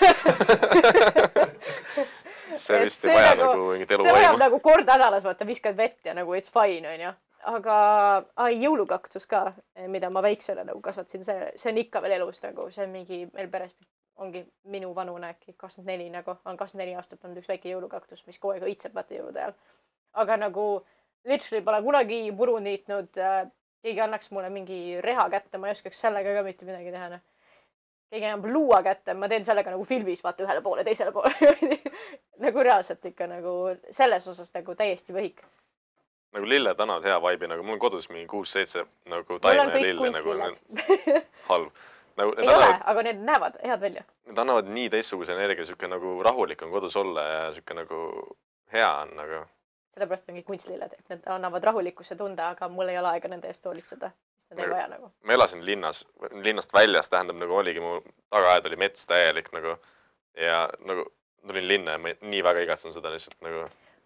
See vist ei vaja nagu mingit elu vaimu. See vajab nagu kord nädalas, vaata, viskad vett ja nagu it's fine, on ju. Aga jõulukaktus ka, mida ma väiksele nagu kasvatasin, see on ikka veel elus nagu, see on mingi meil peres ongi minu vanune äkki 24 nagu, on 24 aastat olnud üks väike jõulukaktus, mis kogu aeg õitseb vaata jõulude ajal. Aga nagu literally pole kunagi puru niitnud. Keegi annaks mulle mingi reha kätte, ma ei oskaks sellega ka mitte midagi teha. Keegi annab luua kätte, ma teen sellega nagu filmis, vaata ühele poole, teisele poole. Nagu reaalselt ikka nagu selles osas nagu täiesti võhik. Nagu lilled annavad hea vibe'i, nagu mul on kodus mingi 6-7 nagu taime ja lille nagu halb. Nagu, ei ole, aga need näevad head välja. Need annavad nii teistsuguse energia, siuke nagu rahulik on kodus olla ja siuke nagu hea on nagu. Sellepärast ongi kunstlilled, et need annavad rahulikkuse tunde, aga mul ei ole aega nende eest hoolitseda. Need ei vaja nagu. Ma elasin linnast väljas, tähendab nagu oligi mu tagaajad oli mets täielik nagu ja nagu tulin linna ja ma nii väga igatsen seda lihtsalt nagu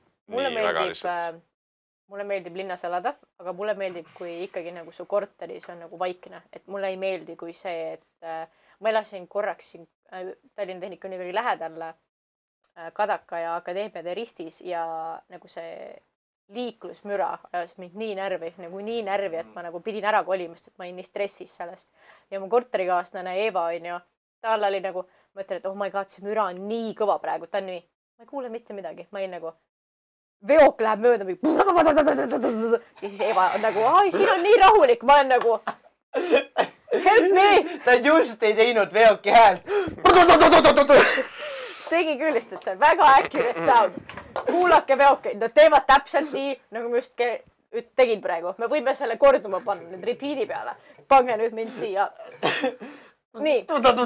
mulle meeldib linnas elada, aga mulle meeldib, kui ikkagi nagu su korteris on nagu vaikne, et mulle ei meeldi, kui see, et ma elasin korraks siin Tallinna Tehnikaülikooli lähedal Kadaka ja Akadeemiade ristis ja nagu see liiklusmüra ajas mind nii närvi, et ma nagu pidin ära kolimast, et ma olin nii stressis sellest. Ja mu korterikaaslane Eva on ju, tal oli nagu, ma ütlen, et oh my god, see müra on nii kõva praegu, ta on nii, ma ei kuule mitte midagi, ma olin nagu veok läheb mööda ja siis Eva on nagu, ai, siin on nii rahulik, ma olen nagu help me! Ta just ei teinud veoki häält. Tegi küll vist, et see on väga accurate sound. Kuulake veokeid, nad teevad täpselt nii, nagu ma just tegin praegu. Me võime selle korduma panna nüüd repeat'i peale. Pange nüüd mind siia. Nii.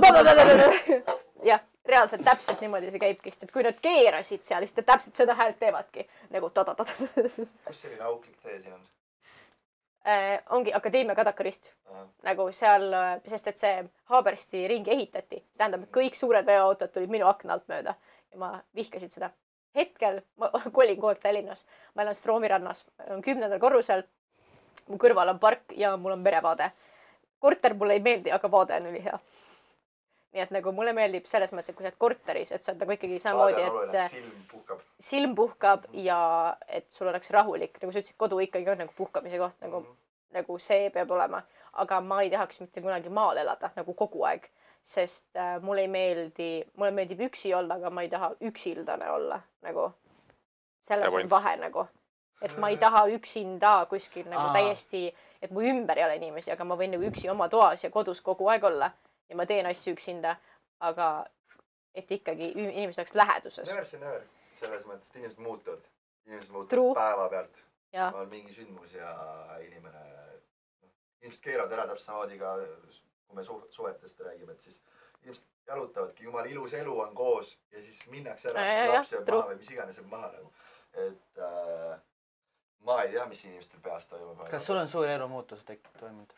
Jah. Reaalselt täpselt niimoodi see käibki, et kui nad keerasid seal, siis täpselt seda häält teevadki. Nagu ta-ta-ta-ta. Kus selline auklik tee siin on? Ongi Akadeemia Kadakarist. Nagu seal, sest et see Haabersti ringi ehitati. See tähendab, et kõik suured veoautod tulid minu akna alt mööda. Ja ma vihkasid seda. Hetkel ma kolin kogu aeg Tallinnas. Ma elan Stroomirannas. On 10. korrusel. Mu kõrval on park ja mul on merevaade. Korter mulle ei meeldi, aga vaade on üli hea. Nii et nagu mulle meeldib selles mõttes, et kui sa oled korteris, et sa oled nagu ikkagi samamoodi, et silm puhkab ja et sul oleks rahulik. Nagu sa ütlesid, kodu ikkagi on nagu puhkamise koht, nagu see peab olema. Aga ma ei tahaks mitte kunagi maal elada nagu kogu aeg, sest mulle meeldib üksi olla, aga ma ei taha üksildane olla. Nagu selles on vahe nagu. Et ma ei taha üksinda kuskil nagu täiesti, et mu ümber ei ole inimesi, aga ma võin nagu üksi oma toas ja kodus kogu aeg olla. Ja ma teen asju üksinda, aga et ikkagi inimesed oleks läheduses. Never. Selles mõttes, et inimesed muutuvad päeva pealt. On mingi sündmus ja inimesed keeravad ära täpselt samamoodi ka, kui me suhetest räägime, et siis inimesed jalutavadki, jumal ilus elu on koos ja siis minnakse ära, laps jääb maha või mis iganes jääb maha nagu. Et ma ei tea, mis inimestel peast toimub. Kas sul on suur elumuutus toimunud?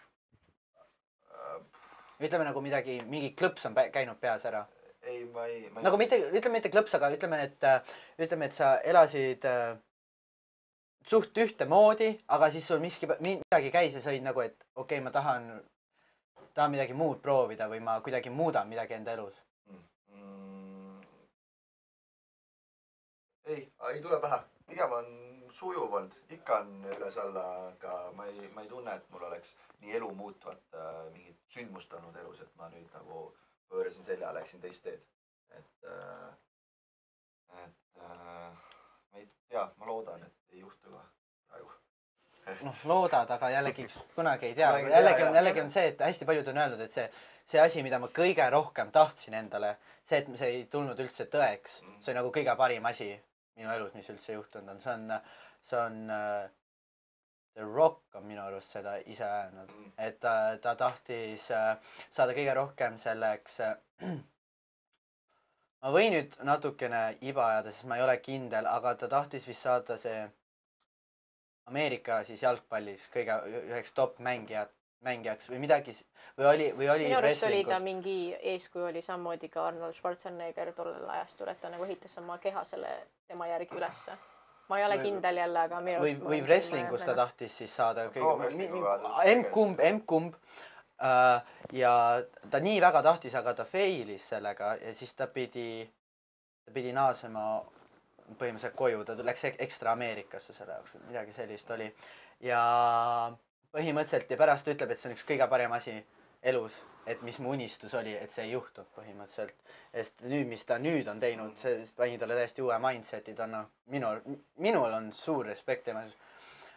Ütleme nagu mingi klõps on käinud peas ära. Ei, ma ei... Nagu ütleme mitte klõps, aga ütleme, et sa elasid suht ühte moodi, aga siis sul midagi käis ja sa olid nagu, et okei, ma tahan midagi muud proovida või ma kuidagi muudan midagi enda elus. Ei tule pähe. Pigem on sujuv olnud. Ikka on üles alla, aga ma ei tunne, et mul oleks nii elu muutvat mingit sündmust olnud elus, et ma nüüd nagu pöörasin selja ja läksin teist teed. Et ma ei tea, ma loodan, et ei juhtu ka praegu. Loodad, aga jällegi kunagi ei tea. Jällegi on see, et hästi paljud on öelnud, et see asi, mida ma kõige rohkem tahtsin endale, see, et see ei tulnud üldse tõeks, see on nagu kõige parim asi minu elus, mis üldse juhtunud on. See on The Rock on minu arust seda ise öelnud, et ta tahtis saada kõige rohkem selleks. Ma võin nüüd natukene iba ajada, sest ma ei ole kindel, aga ta tahtis vist saada see Ameerika siis jalgpallis kõige üheks top mängijaks või midagi või oli minu arust oli ta mingi eeskuju oli sammoodi ka Arnold Schwarzenegger tollel ajastul, et ta nagu ehitas oma keha tema järgi ülesse. Ma ei ole kindel jälle, aga minu arust või wrestlingus ta tahtis siis saada M-kumb ja ta nii väga tahtis, aga ta failis sellega ja siis ta pidi naasema põhimõtteliselt koju, ta läks ekstra Ameerikasse selle jaoks, midagi sellist oli ja põhimõtteliselt ja pärast ütleb, et see on üks kõige parem asi elus, et mis mu unistus oli, et see ei juhtu põhimõtteliselt. Sest nüüd, mis ta nüüd on teinud, see pani talle täiesti uue mindset'i, minul on suur respekt tema.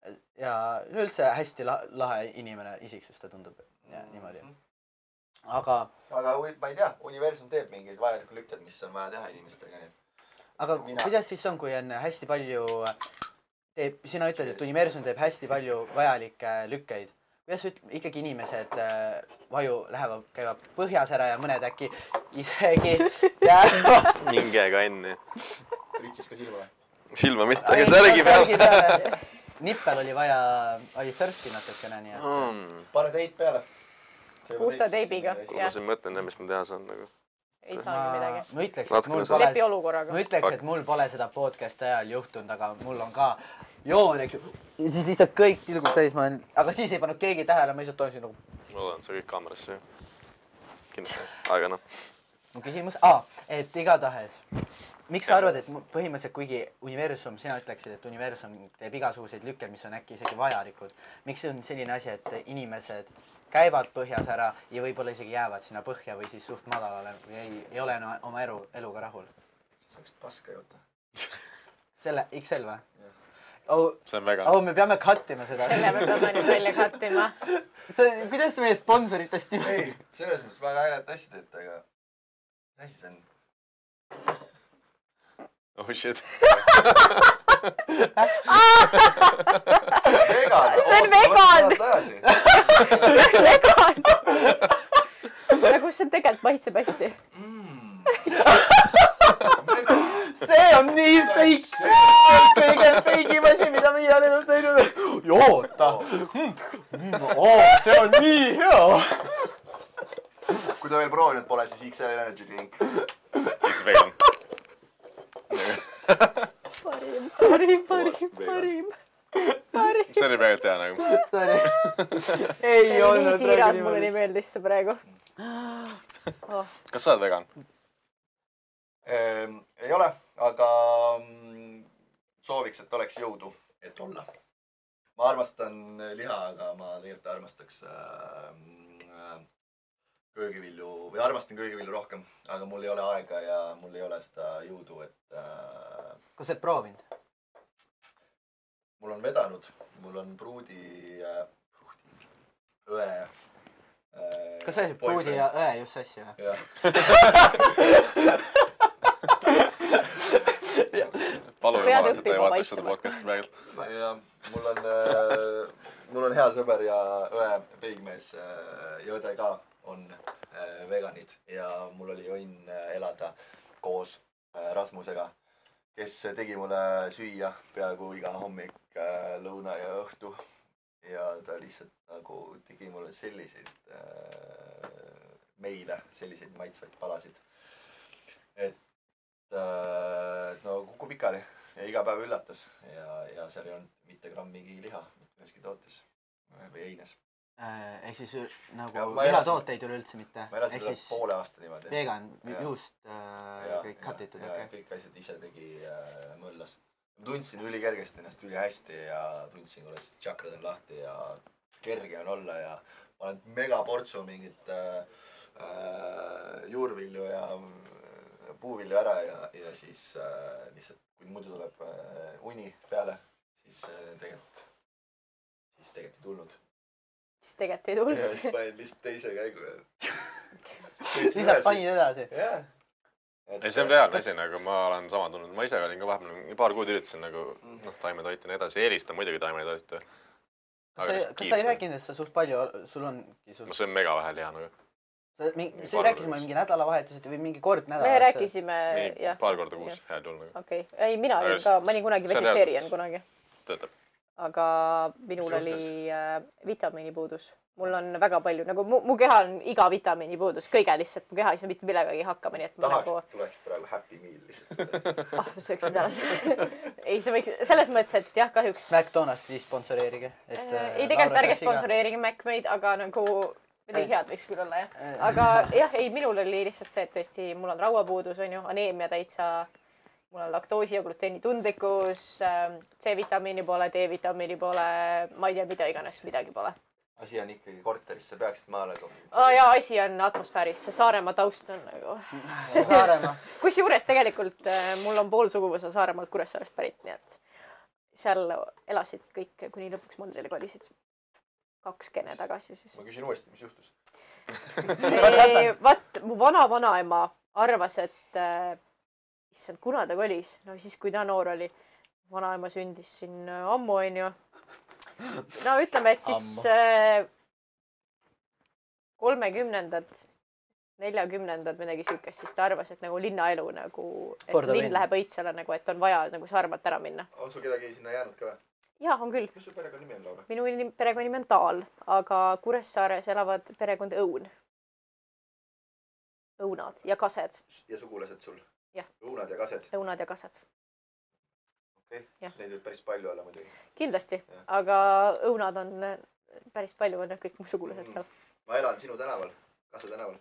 ja üleüldse hästi lahe inimene isiksus ta tundub ja niimoodi. Aga ma ei tea, universum teeb mingeid vajalikke lükked, mis on vaja teha inimestega, nii. Aga kuidas siis on, kui on hästi palju sina ütled, et universum teeb hästi palju vajalikke lükkeid. Kuidas ikkagi inimesed käivad põhjas ära ja mõned äkki isegi jäävad hingega enne. Ritsis ka silma või? Silma mitte, aga särgi peale. Nippel oli thirsty natukene, nii et... Pane teip peale. Puusta teibiga. Ma siin mõtlen, mis ma teha saan nagu. Ei saagi midagi. Ma ütleks, et mul pole seda podcasti ajal juhtunud, aga mul on ka joon, eks ju. Ja siis lihtsalt kõik tilgub täis, aga siis ei pannud keegi tähele, ma lihtsalt toisin nagu... Ma loodan, et see kõik kaamerasse ju. Kindlasti, aga noh. Mu küsimus, et igatahes. Miks sa arvad, et põhimõtteliselt kuigi universum, sina ütleksid, et universum teeb igasuguseid lükke, mis on äkki isegi vajalikud. Miks on selline asi, et inimesed käivad põhjas ära ja võib-olla isegi jäävad sinna põhja või siis suht madalale või ei ole oma eluga rahul? Sa hakkasid paska jõuta. Selle XL või? See on väga. Me peame cuttima seda. Selle me peame nüüd välja cuttima. Kuidas meie sponsoritest juba? Ei, selles mõttes väga äged asja teete, aga mis asi see on? Oh shit. Vegan! See on vegan! See on vegan! Nagu see tegelikult maitseb hästi. See on nii fake! Kõige feigim asi, mida meie olen elus teinud. Joota! See on nii hea! Kui ta veel proovinud pole, siis XL Energy Drink. It's vegan. Parim. See oli praegu tea nagu. Ei olnud. Nii siiras mulle nii meeldis see praegu. Kas sa oled vegan? Ei ole, aga sooviks, et oleks jõudu, et olla. Ma armastan liha, aga ma tegelikult armastaks köögivilju või armastan köögivilju rohkem, aga mul ei ole aega ja mul ei ole seda jõudu, et... Kas sa oled proovinud? Mul on vedanud, mul on pruudi õe... Kas sa oled pruudi ja õe just sassi või? Jah. Palun vahet, et ei vaataks seda podcasti praegu. Ja mul on hea sõber ja õe peigmees ja õde ka on veganid ja mul oli õnn elada koos Rasmusega, kes tegi mulle süüa peaaegu iga hommik, lõuna ja õhtu. Ja ta lihtsalt nagu tegi mulle selliseid meile, selliseid maitsvaid palasid. Et no kukub pikali ja iga päev üllatas ja seal ei olnud mitte grammigi liha, mitte üheski tootes või heines. Ehk siis nagu lihatooteid üleüldse mitte? Ma elasin üle poole aasta niimoodi. Vegan, juust kõik katitud, okei. Kõik asjad ise tegi möllas. Ma tundsin ülikergesti ennast üli hästi ja tundsin, kuidas tšakrad on lahti ja kerge on olla ja ma olen mega portsu mingit juurvilju ja puuvilju ära ja siis lihtsalt, kui muidu tuleb uni peale, siis tegelikult ei tulnud. Siis tegelikult ei tulnud. Ja siis panin lihtsalt teise käigu. Lisad panid edasi? Jah. Ei, see on reaalne asi, nagu ma olen sama tulnud. Ma ise olin ka vahepeal paar kuud üritasin nagu taimetoitu ja nii edasi. Eelistan muidugi taimetoitu. Kas sa ei rääkinud, et sa suht palju, sul ongi suht... Ma söön mega vähe liha nagu. Sa rääkisime mingi nädalavahetused või mingi kord nädalas? Me rääkisime, jah. Paar korda kuus head juhul nagu. Okei. Ei, mina olin ka, ma olin kunagi vegetarian kunagi. Töötab. Aga minul oli vitamiinipuudus. Mul on väga palju, nagu mu keha on iga vitamiinipuudus, kõige lihtsalt mu keha ei saa mitte millegagi hakkama, nii et ma nagu... Tuleksid praegu Happy Meal lihtsalt. Ma sööksin tänase. Ei, see võiks, selles mõttes, et jah, kahjuks... McDonald's ei sponsoreerige. Ei, tegelikult ärge sponsoreerige McMaid, aga nagu midagi head võiks küll olla, jah. Aga jah, ei, minul oli lihtsalt see, et tõesti mul on rauapuudus, on ju, aneemia täitsa... Mul on laktoosi ja gluteeni tundlikkus, C-vitamiini pole, D-vitamiini pole, ma ei tea, mida iganes, midagi pole. Asi on ikkagi korteris, sa peaksid maale tooma. Jaa, asi on atmosfääris, see Saaremaa taust on nagu... Saaremaa. Kusjuures tegelikult mul on pool suguvõsa Saaremaalt Kuressaarest pärit, nii et seal elasid kõik, kuni lõpuks Mondrile kolisid 2 gene tagasi siis. ma küsin uuesti, mis juhtus? Vaat, mu vana-vanaema arvas, et issand, kuna ta kolis, no siis, kui ta noor oli. Vanaema sündis siin ammu, on ju. No ütleme, et siis 30ndad, 40ndad, midagi sükest, siis ta arvas, et nagu linnaelu nagu, et linn läheb õitsele nagu, et on vaja nagu Saaremaalt ära minna. On sul kedagi sinna jäänud ka või? Jaa, on küll. Mis sul perekonnimi on, Laura? Minu perekonnimi on Taal, aga Kuressaares elavad perekond Õun. Õunad ja Kased. Ja sugulased sul? Jah. Õunad ja Kased? Õunad ja Kased. Okei, neid võib päris palju olla muidugi. Kindlasti, aga õunad on päris palju, on kõik mu sugulased seal. Ma elan sinu tänaval, Kase tänaval.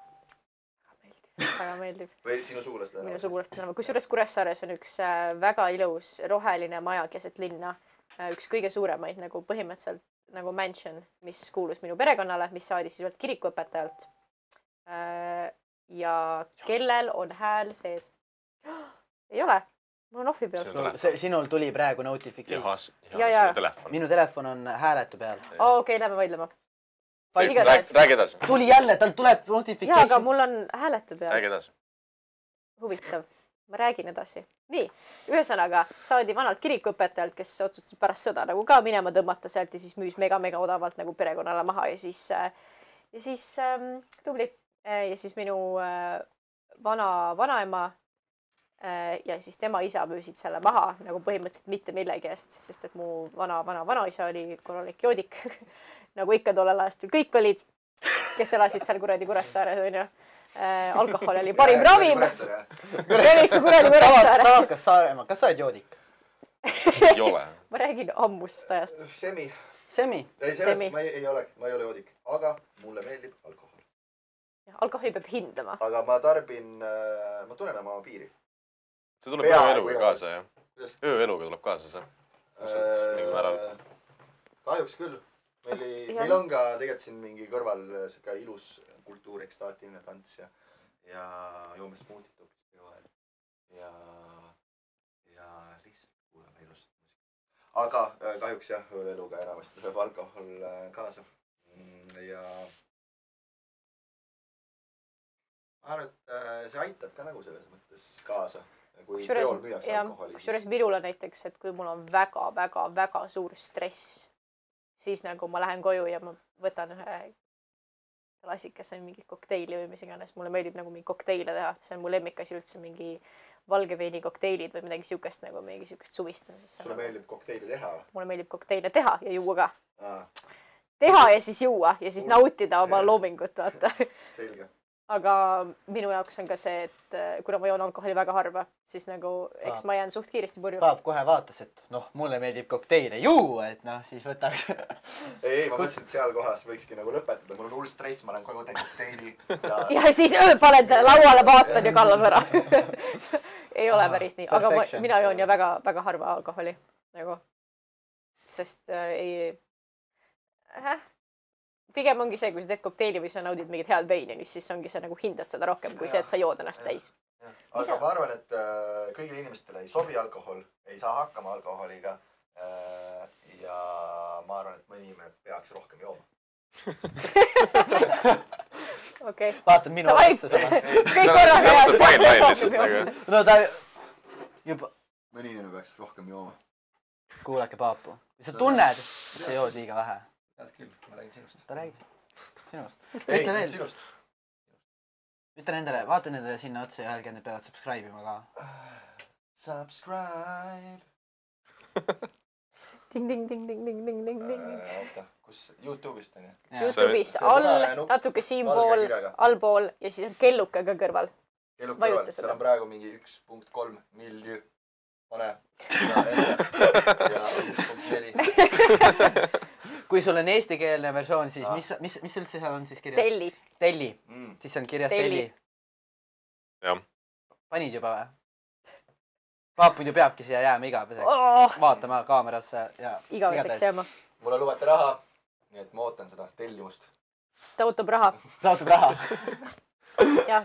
Väga meeldib. Või sinu sugulaste tänaval? Minu sugulaste tänaval. Kusjuures Kuressaares on üks väga ilus roheline maja keset linna. Üks kõige suuremaid nagu põhimõtteliselt nagu mansion, mis kuulus minu perekonnale, mis saadi siis kirikuõpetajalt. Ja kellel on hääl sees? Ei ole. Mul on offi peal. Sinul tuli praegu notification. Ja. Minu telefon on hääletu peal. Okei, lähme vaidlema. Räägi edasi. Tuli jälle, tal tuleb notification. Jaa, aga mul on hääletu peal. Räägi edasi. Huvitav. Ma räägin edasi. Nii, ühesõnaga saadi vanalt kirikuõpetajalt, kes otsustas pärast sõda nagu ka minema tõmmata sealt ja siis müüs mega odavalt nagu perekonnale maha ja siis tubli. Ja siis minu vanaema ja siis tema isa müüsid selle maha nagu põhimõtteliselt mitte millegi eest, sest et mu vanaisa oli korralik joodik. Nagu ikka tollel ajastul kõik olid, kes elasid seal kuradi Kuressaares, on ju. Alkohol oli parim ravim. See oli ikka kuradi Kuressaare. Tavakas Saaremaa. Kas sa oled joodik? Ei ole. Ma räägin ammusest ajast. Semi. Semi? Ei, ma ei ole joodik, aga mulle meeldib alkohol. Alkoholi peab hindama. Aga ma tunnen oma piiri. See tuleb ööeluga kaasa, jah? Ööeluga tuleb kaasa see? Mingil määral. Kahjuks küll. Meil on ka tegelikult siin mingi kõrval siuke ilus kultuur, ekstaatiline tants ja joome smuutit hoopis vahel. Ja lihtsalt kuuleme ilust muusika. Aga kahjuks jah, ööeluga enamasti tuleb alkohol kaasa. Ja ma arvan, et see aitab ka nagu selles mõttes kaasa. Kui peol müüakse alkoholi. Kusjuures minule näiteks, et kui mul on väga suur stress, siis nagu ma lähen koju ja ma võtan ühe klassikese mingi kokteili või mis iganes. Mulle meeldib nagu mingi kokteile teha. See on mu lemmikasi üldse mingi valgeveini kokteilid või midagi siukest nagu mingi siukest suvist. Sulle meeldib kokteili teha? Mulle meeldib kokteile teha ja juua ka. Teha ja siis juua ja siis nautida oma loomingut, vaata. Selge. Aga minu jaoks on ka see, et kuna ma joon alkoholi väga harva, siis nagu eks ma jään suht kiiresti purju. Paap kohe vaatas, et mulle meeldib kokteile juua, et siis võtaks. Ei, ma mõtlesin, et seal kohas võikski nagu lõpetada. Mul on hull stress, ma lähen kogu teen kokteili. Ja siis panen selle lauale, vaatan ja kallan ära. Ei ole päris nii, aga mina joon ja väga harva alkoholi. Sest ei... Pigem ongi see, kui sa teed kokteili või sa naudid mingit head veini, siis ongi see nagu hindad seda rohkem kui see, et sa jood ennast täis. Aga ma arvan, et kõigile inimestele ei sobi alkohol, ei saa hakkama alkoholiga. Ja ma arvan, et mõni inimene peaks rohkem jooma. Okei. Vaatad minu otsa samas. Kõik korraga ja see fine line lihtsalt. No ta juba... Mõni inimene peaks rohkem jooma. Kuulake Paapu. Sa tunned, et sa jood liiga vähe. Tead küll, ma räägin sinust. Ta räägib sinust. Ei, sinust. Ütle nendele, vaata nendele sinna otsa ja öelge, et need peavad subscribe ima ka. Subscribe. Ding. Oota, kus YouTube'ist on ju? YouTube'is all, natuke siinpool, allpool ja siis on kelluke ka kõrval. Kelluke kõrval, seal on praegu mingi 1.3 miljon. Pane. Ja 1.4. Kui sul on eestikeelne versioon, siis mis üldse seal on siis kirjas? Telli. Siis on kirjas telli. Jah. Panid juba või? Paapud ju peabki siia jääma igaveseks. Vaatama kaamerasse ja igaveseks jääma. Mulle lubate raha, nii et ma ootan seda tellimust. Ta ootab raha. Jah,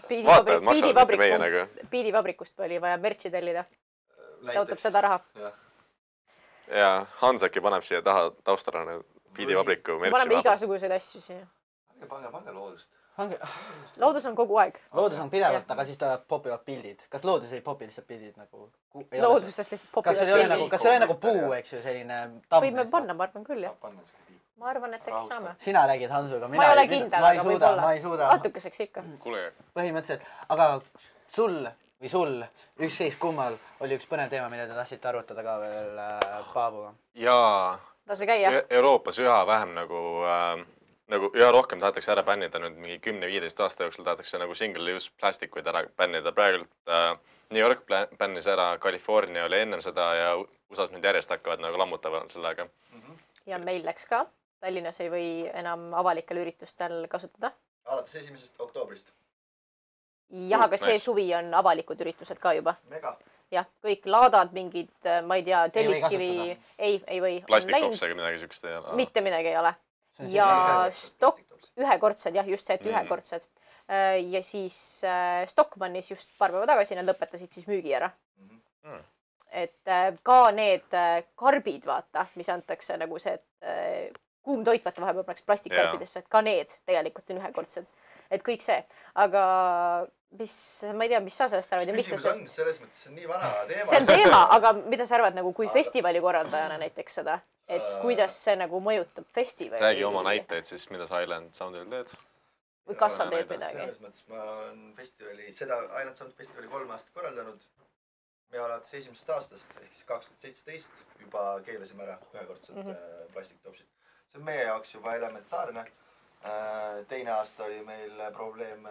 piidivabrikust oli vaja merchi tellida. Ta ootab seda raha. ja Hans äkki paneb siia taha taustale biidivabriku me paneme igasuguseid asju siia. Pange loodust. Loodus on kogu aeg. Loodus on pidevalt, aga siis popivad pildid. Kas loodus ei popi lihtsalt pildid nagu? Loodusest lihtsalt popivad pildid. Kas ei ole nagu puu, eks ju, selline tamm? Võime panna, ma arvan küll, jah. Ma arvan, et äkki saame. Sina räägid Hansuga. Ma ei ole kindel, aga võib-olla. Ma ei suuda. Natukeseks ikka. Põhimõtteliselt. Aga sul ükskõik kummal oli üks põnev teema, mida te tahtsite arutada ka veel Paavuga. Jaa. Tase käia. Euroopas üha vähem nagu üha rohkem tahetakse ära bännida nüüd mingi 10-15 aasta jooksul tahetakse nagu single use plastikuid ära bännida. Praegult New York bännis ära, California oli ennem seda ja USA-s nüüd järjest hakkavad nagu lammutavad sellega. Ja meil läks ka. Tallinnas ei või enam avalikel üritustel kasutada. Alates 1. oktoobrist. Jah, aga see suvi on avalikud üritused ka juba. Mega. Jah, kõik laadad, mingid, ma ei tea, telliskivi, ei või. Plastiktopsega midagi sükst ei ole. Mitte midagi ei ole. Ja ühekordsed, jah, just see, et ühekordsed. Ja siis Stockmannis just paar päeva tagasi nad lõpetasid siis müügi ära. Et ka need karbid, vaata, mis antakse nagu see, et kuum toit, vaata, vahepeal pannakse plastikkarpidesse, et ka need tegelikult on ühekordsed. Et kõik see. Aga ma ei tea, mis sa sellest arvad ja mis sa sellest... Selles mõttes see on nii vana teema. See on teema, aga mida sa arvad nagu kui festivali korraldajana näiteks seda? Et kuidas see nagu mõjutab festivali? Räägi oma näiteid siis, mida sa Island Soundil teed? Või kas sa teed midagi? Selles mõttes ma olen festivali, seda Island Sound festivali 3 aastat korraldanud. Me alates 1. aastast, ehk siis 2017 juba keelasime ära ühekordsed plastiktopsid. See on meie jaoks juba elementaarne. Teine aasta oli meil probleem,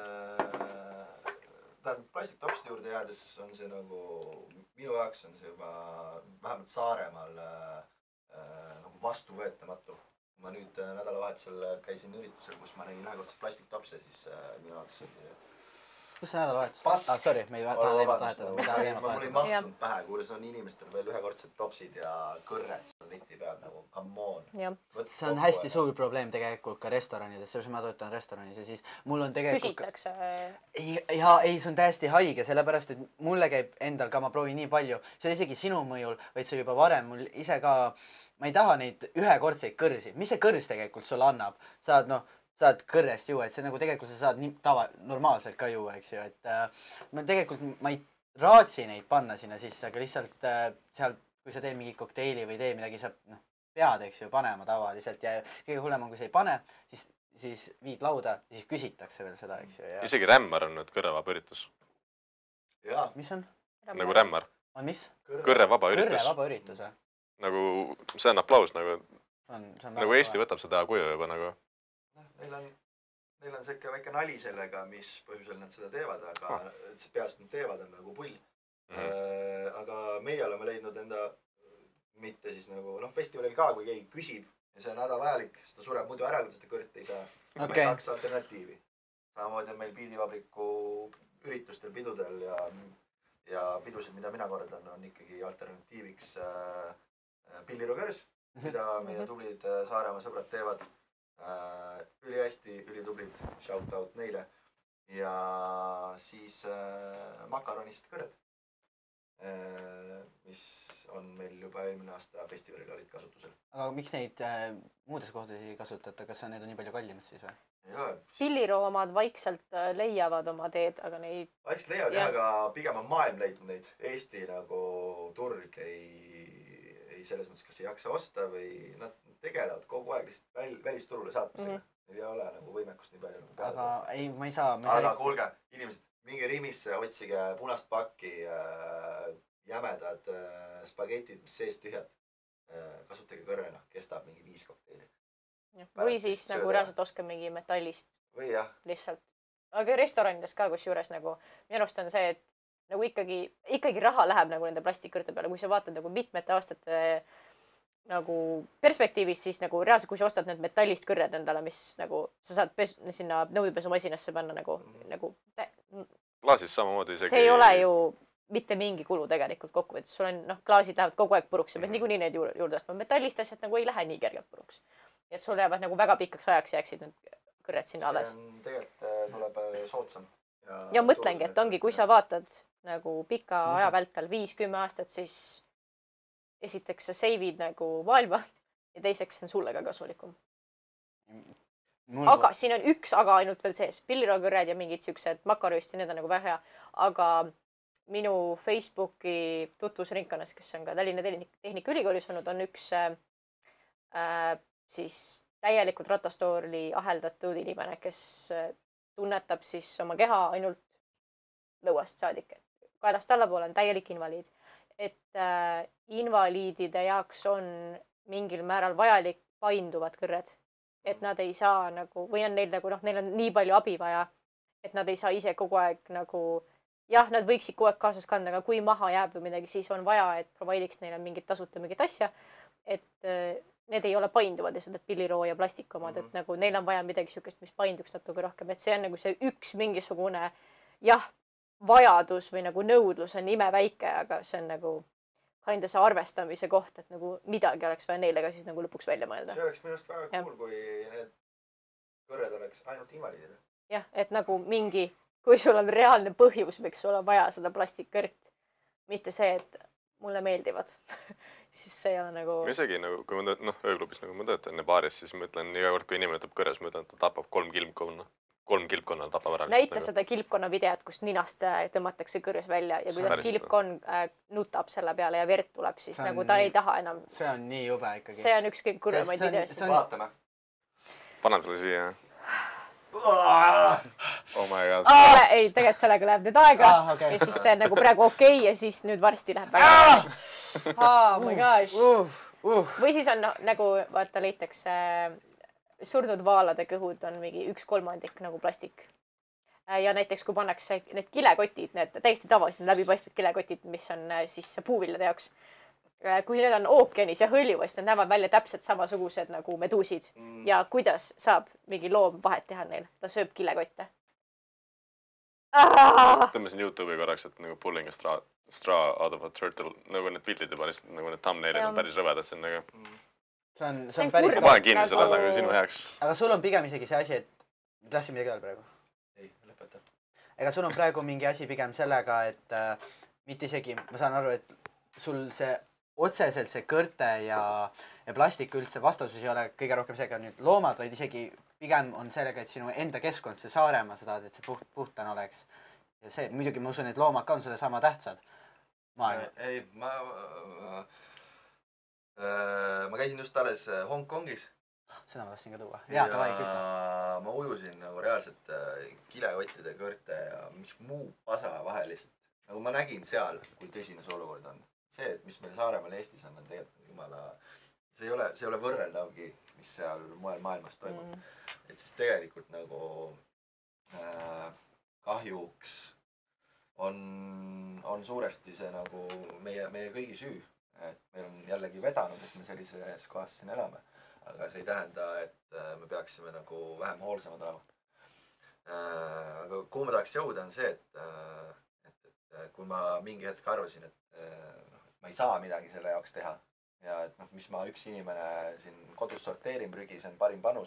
plastiktopside juurde jäädes on see nagu, minu jaoks on see juba vähemalt Saaremaal nagu vastuvõetamatu. Ma nüüd nädalavahetusel käisin üritusel, kus ma nägin ühekordselt plastiktopse, siis minu jaoks oli see... Kus see nädalavahetus? Sorry, me ei taha teemat vahetada. Mul ei mahtunud pähe, kuules on inimestel veel ühekordsed topsid ja kõrred seal leti peal nagu, come on. See on hästi suur probleem tegelikult ka restoranides, selles ma töötan restoranis ja siis mul on tegelikult... Küsitakse... Ja ei, see on täiesti haige, sellepärast, et mulle käib endal ka, ma proovin nii palju, see on isegi sinu mõjul, vaid see oli juba varem, mul ise ka, ma ei taha neid ühekordseid kõrsi. Mis see kõrs tegelikult sulle annab? Saad kõrrest juua, et see nagu tegelikult sa saad normaalselt ka juua, eks ju, et ma ei raatsi neid panna sinna sisse, aga lihtsalt seal, kui sa teed mingi kokteili või tee midagi, sa pead, eks ju, panema tavaliselt ja kõige hullem on, kui sa ei pane, siis viid lauda ja siis küsitakse veel seda, eks ju. Isegi rämmar on nüüd kõrrevaba üritus. Jaa. Mis on? Nagu rämmar. On mis? Kõrrevaba üritus. Kõrrevaba üritus, jah. Nagu, see on aplaus, nagu Eesti võtab seda kuju juba nagu. Neil on see väike nali sellega, mis põhjusel nad seda teevad, aga peast nad teevad on nagu pull. Aga meie oleme leidnud enda, mitte siis nagu, festivalil ka, kui keegi küsib ja see on hädavajalik, sest ta sureb muidu ära, kui seda kõrrit ei saa. Meil 2 alternatiivi. Samamoodi on meil biidivabriku üritustel, pidudel ja pidusid, mida mina kordan, on ikkagi alternatiiviks pillirokõrs, mida meie tublid Saaremaa sõbrad teevad. Ülihästi, ülitublid, shout out neile ja siis makaronist kõrred, mis on meil juba eelmine aasta festivalil olid kasutusel. Aga miks neid muudes kohtades ei kasutata, kas need on nii palju kallimad siis või? Pilliroo omad vaikselt leiavad oma teed, aga neid... Vaikselt leiavad jah, aga pigem on maailm leidnud neid. Eesti nagu turg ei selles mõttes, kas ei jaksa osta või nad tegelevad kogu aeg lihtsalt välisturule saatmisega. Neil ei ole nagu võimekust nii palju. Aga ei, ma ei saa... Aga kuulge, inimesed, minge Rimisse, otsige punast pakki, jämedad spagetid, mis sees tühjad. Kasutage kõrrena, kestab mingi 5 kokteili. Või siis nagu reaalselt oska mingi metallist. Või jah. Lihtsalt. Aga restoranides ka, kus juures nagu minu arust on see, et nagu ikkagi raha läheb nagu nende plastikkõrte peale, kui sa vaatad nagu mitmete aastate nagu perspektiivis, siis nagu reaalselt, kui sa ostad need metallist kõrred endale, mis nagu sa saad sinna nõudepesumasinasse panna nagu klaasis samamoodi isegi... See ei ole ju mitte mingi kulu tegelikult kokkuvõttes. Sul on, klaasid lähevad kogu aeg puruks, sa pead niikuinii neid juurde ostma. Metallist asjad nagu ei lähe nii kergelt puruks. Et sul jäävad nagu väga pikaks ajaks jääksid need kõrred sinna alles. See on tegelikult tuleb soodsam. Ja mõtlengi, et ongi, kui sa vaatad nagu pika aja vältel 5-10 aastat, siis esiteks sa save'id nagu maailma ja teiseks see on sulle ka kasulikum. Aga siin on üks aga ainult veel sees. Pilliroakõrred ja mingid siuksed makarööst ja need on nagu väga hea. Aga minu Facebooki tutvusringkonnas, kes on ka Tallinna Tehnikaülikoolis olnud, on üks siis täielikult ratastooli aheldatud inimene, kes tunnetab siis oma keha ainult lõuast saadik. Kaelast allapoole on täielik invaliid. Et invaliidide jaoks on mingil määral vajalik painduvad kõrred. Et nad ei saa nagu, või on neil nagu, neil on nii palju abi vaja, et nad ei saa ise kogu aeg nagu, jah, nad võiksid kogu aeg kaasas kanda, aga kui maha jääb või midagi, siis on vaja, et provide'iks neile mingit tasuta mingit asja, et need ei ole painduvad lihtsalt, et pilliroo ja plastik omad, et nagu neil on vaja midagi sihukest, mis painduks natuke rohkem, et see on nagu see üks mingisugune, jah, vajadus või nagu nõudlus on imeväike, aga see on nagu kinda see arvestamise koht, et nagu midagi oleks vaja neile ka siis nagu lõpuks välja mõelda. See oleks minust väga cool, kui need kõrred oleks ainult invaliidid. Jah, et nagu mingi, kui sul on reaalne põhjus, miks sul on vaja seda plastikkõrt, mitte see, et mulle meeldivad, siis see ei ole nagu... Ma isegi nagu, kui ma ööklubis nagu ma töötan ja baaris, siis ma ütlen, iga kord, kui inimene võtab kõrres, ma ütlen, et ta tapab 3 kilpkonnal tapab ära. Näita seda kilpkonna videot, kus ninast tõmmatakse kõrres välja ja kuidas kilpkonn nutab selle peale ja verd tuleb, siis on, nagu ta ei taha enam. See on nii jube ikkagi. See on üks kõige kurvemaid videosid. Vaatame. Panen sulle siia. Oh my god. Ei, tegelikult sellega läheb nüüd aega ja siis see on nagu praegu okei ja siis nüüd varsti läheb väga. Oh my gosh. Või siis on nagu, vaata, leitakse surnud vaalade kõhud on mingi 1/3 nagu plastik. Ja näiteks kui pannakse need kilekotid, need täiesti tavalised läbipaistvad kilekotid, mis on siis puuvillade jaoks. Kui need on ookeanis ja hõljuvad, siis need näevad välja täpselt samasugused nagu meduusid. Ja kuidas saab mingi loom vahet teha neil? Ta sööb kilekotte. Tõmbasin YouTube'i korraks, et nagu pulling a straw out of a turtle. Nagu need pildid juba lihtsalt, nagu need thumbnailid on päris rõvedad siin nagu. See on päris... Ma panen kinni selle nagu sinu heaks. Aga sul on pigem isegi see asi, et... Tahtsin midagi öelda praegu? Ei, lõpeta. Ega sul on praegu mingi asi pigem sellega, et mitte isegi, ma saan aru, et sul see otseselt see kõrte ja plastik üldse vastusus ei ole kõige rohkem seega nüüd loomad, vaid isegi pigem on sellega, et sinu enda keskkond, see Saaremaa, sa tahad, et see puhtan oleks. Ja see, muidugi ma usun, et loomad ka on sulle sama tähtsad. Ei, ma käisin just alles Hongkongis. Seda ma tahtsin ka tuua. Ja ma ujusin nagu reaalselt kilekottide kõrte ja mis muu pasa vahel lihtsalt. Nagu ma nägin seal, kui tõsine see olukord on. See, et mis meil Saaremaal Eestis on tegelikult jumala... See ei ole võrreldavgi, mis seal moel maailmas toimub. Et siis tegelikult nagu kahjuks on suuresti see nagu meie kõigi süü. Et meil on jällegi vedanud, et me sellises kohas siin elame. Aga see ei tähenda, et me peaksime nagu vähem hoolsamad olema. Aga kuhu ma tahaks jõuda on see, et kui ma mingi hetk arvasin, et ma ei saa midagi selle jaoks teha ja et mis ma üks inimene siin kodus sorteerin prügi, see on parim panus.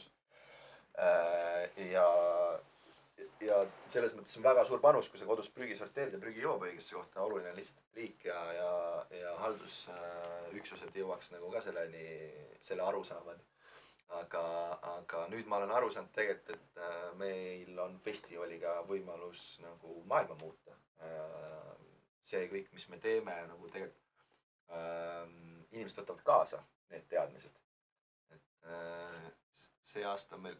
Ja selles mõttes on väga suur panus, kui sa kodus prügi sorteerid ja prügi joob õigesse kohta. Oluline on lihtsalt riik ja haldusüksused jõuaks nagu ka selle aru saavad. Aga nüüd ma olen aru saanud tegelikult, et meil on festivaliga võimalus nagu maailma muuta. See kõik, mis me teeme, nagu tegelikult inimesed võtavad kaasa need teadmised. Et see aasta meil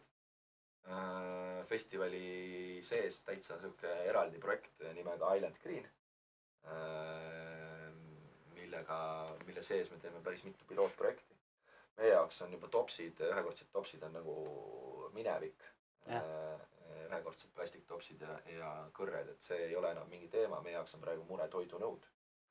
festivali sees täitsa siuke eraldi projekt nimega Island Green, mille sees me teeme päris mitu pilootprojekti. Meie jaoks on juba topsid, ühekordsed topsid on nagu minevik. Ühekordsed plastiktopsid ja kõrred, et see ei ole enam mingi teema. Meie jaoks on praegu mure toidunõud.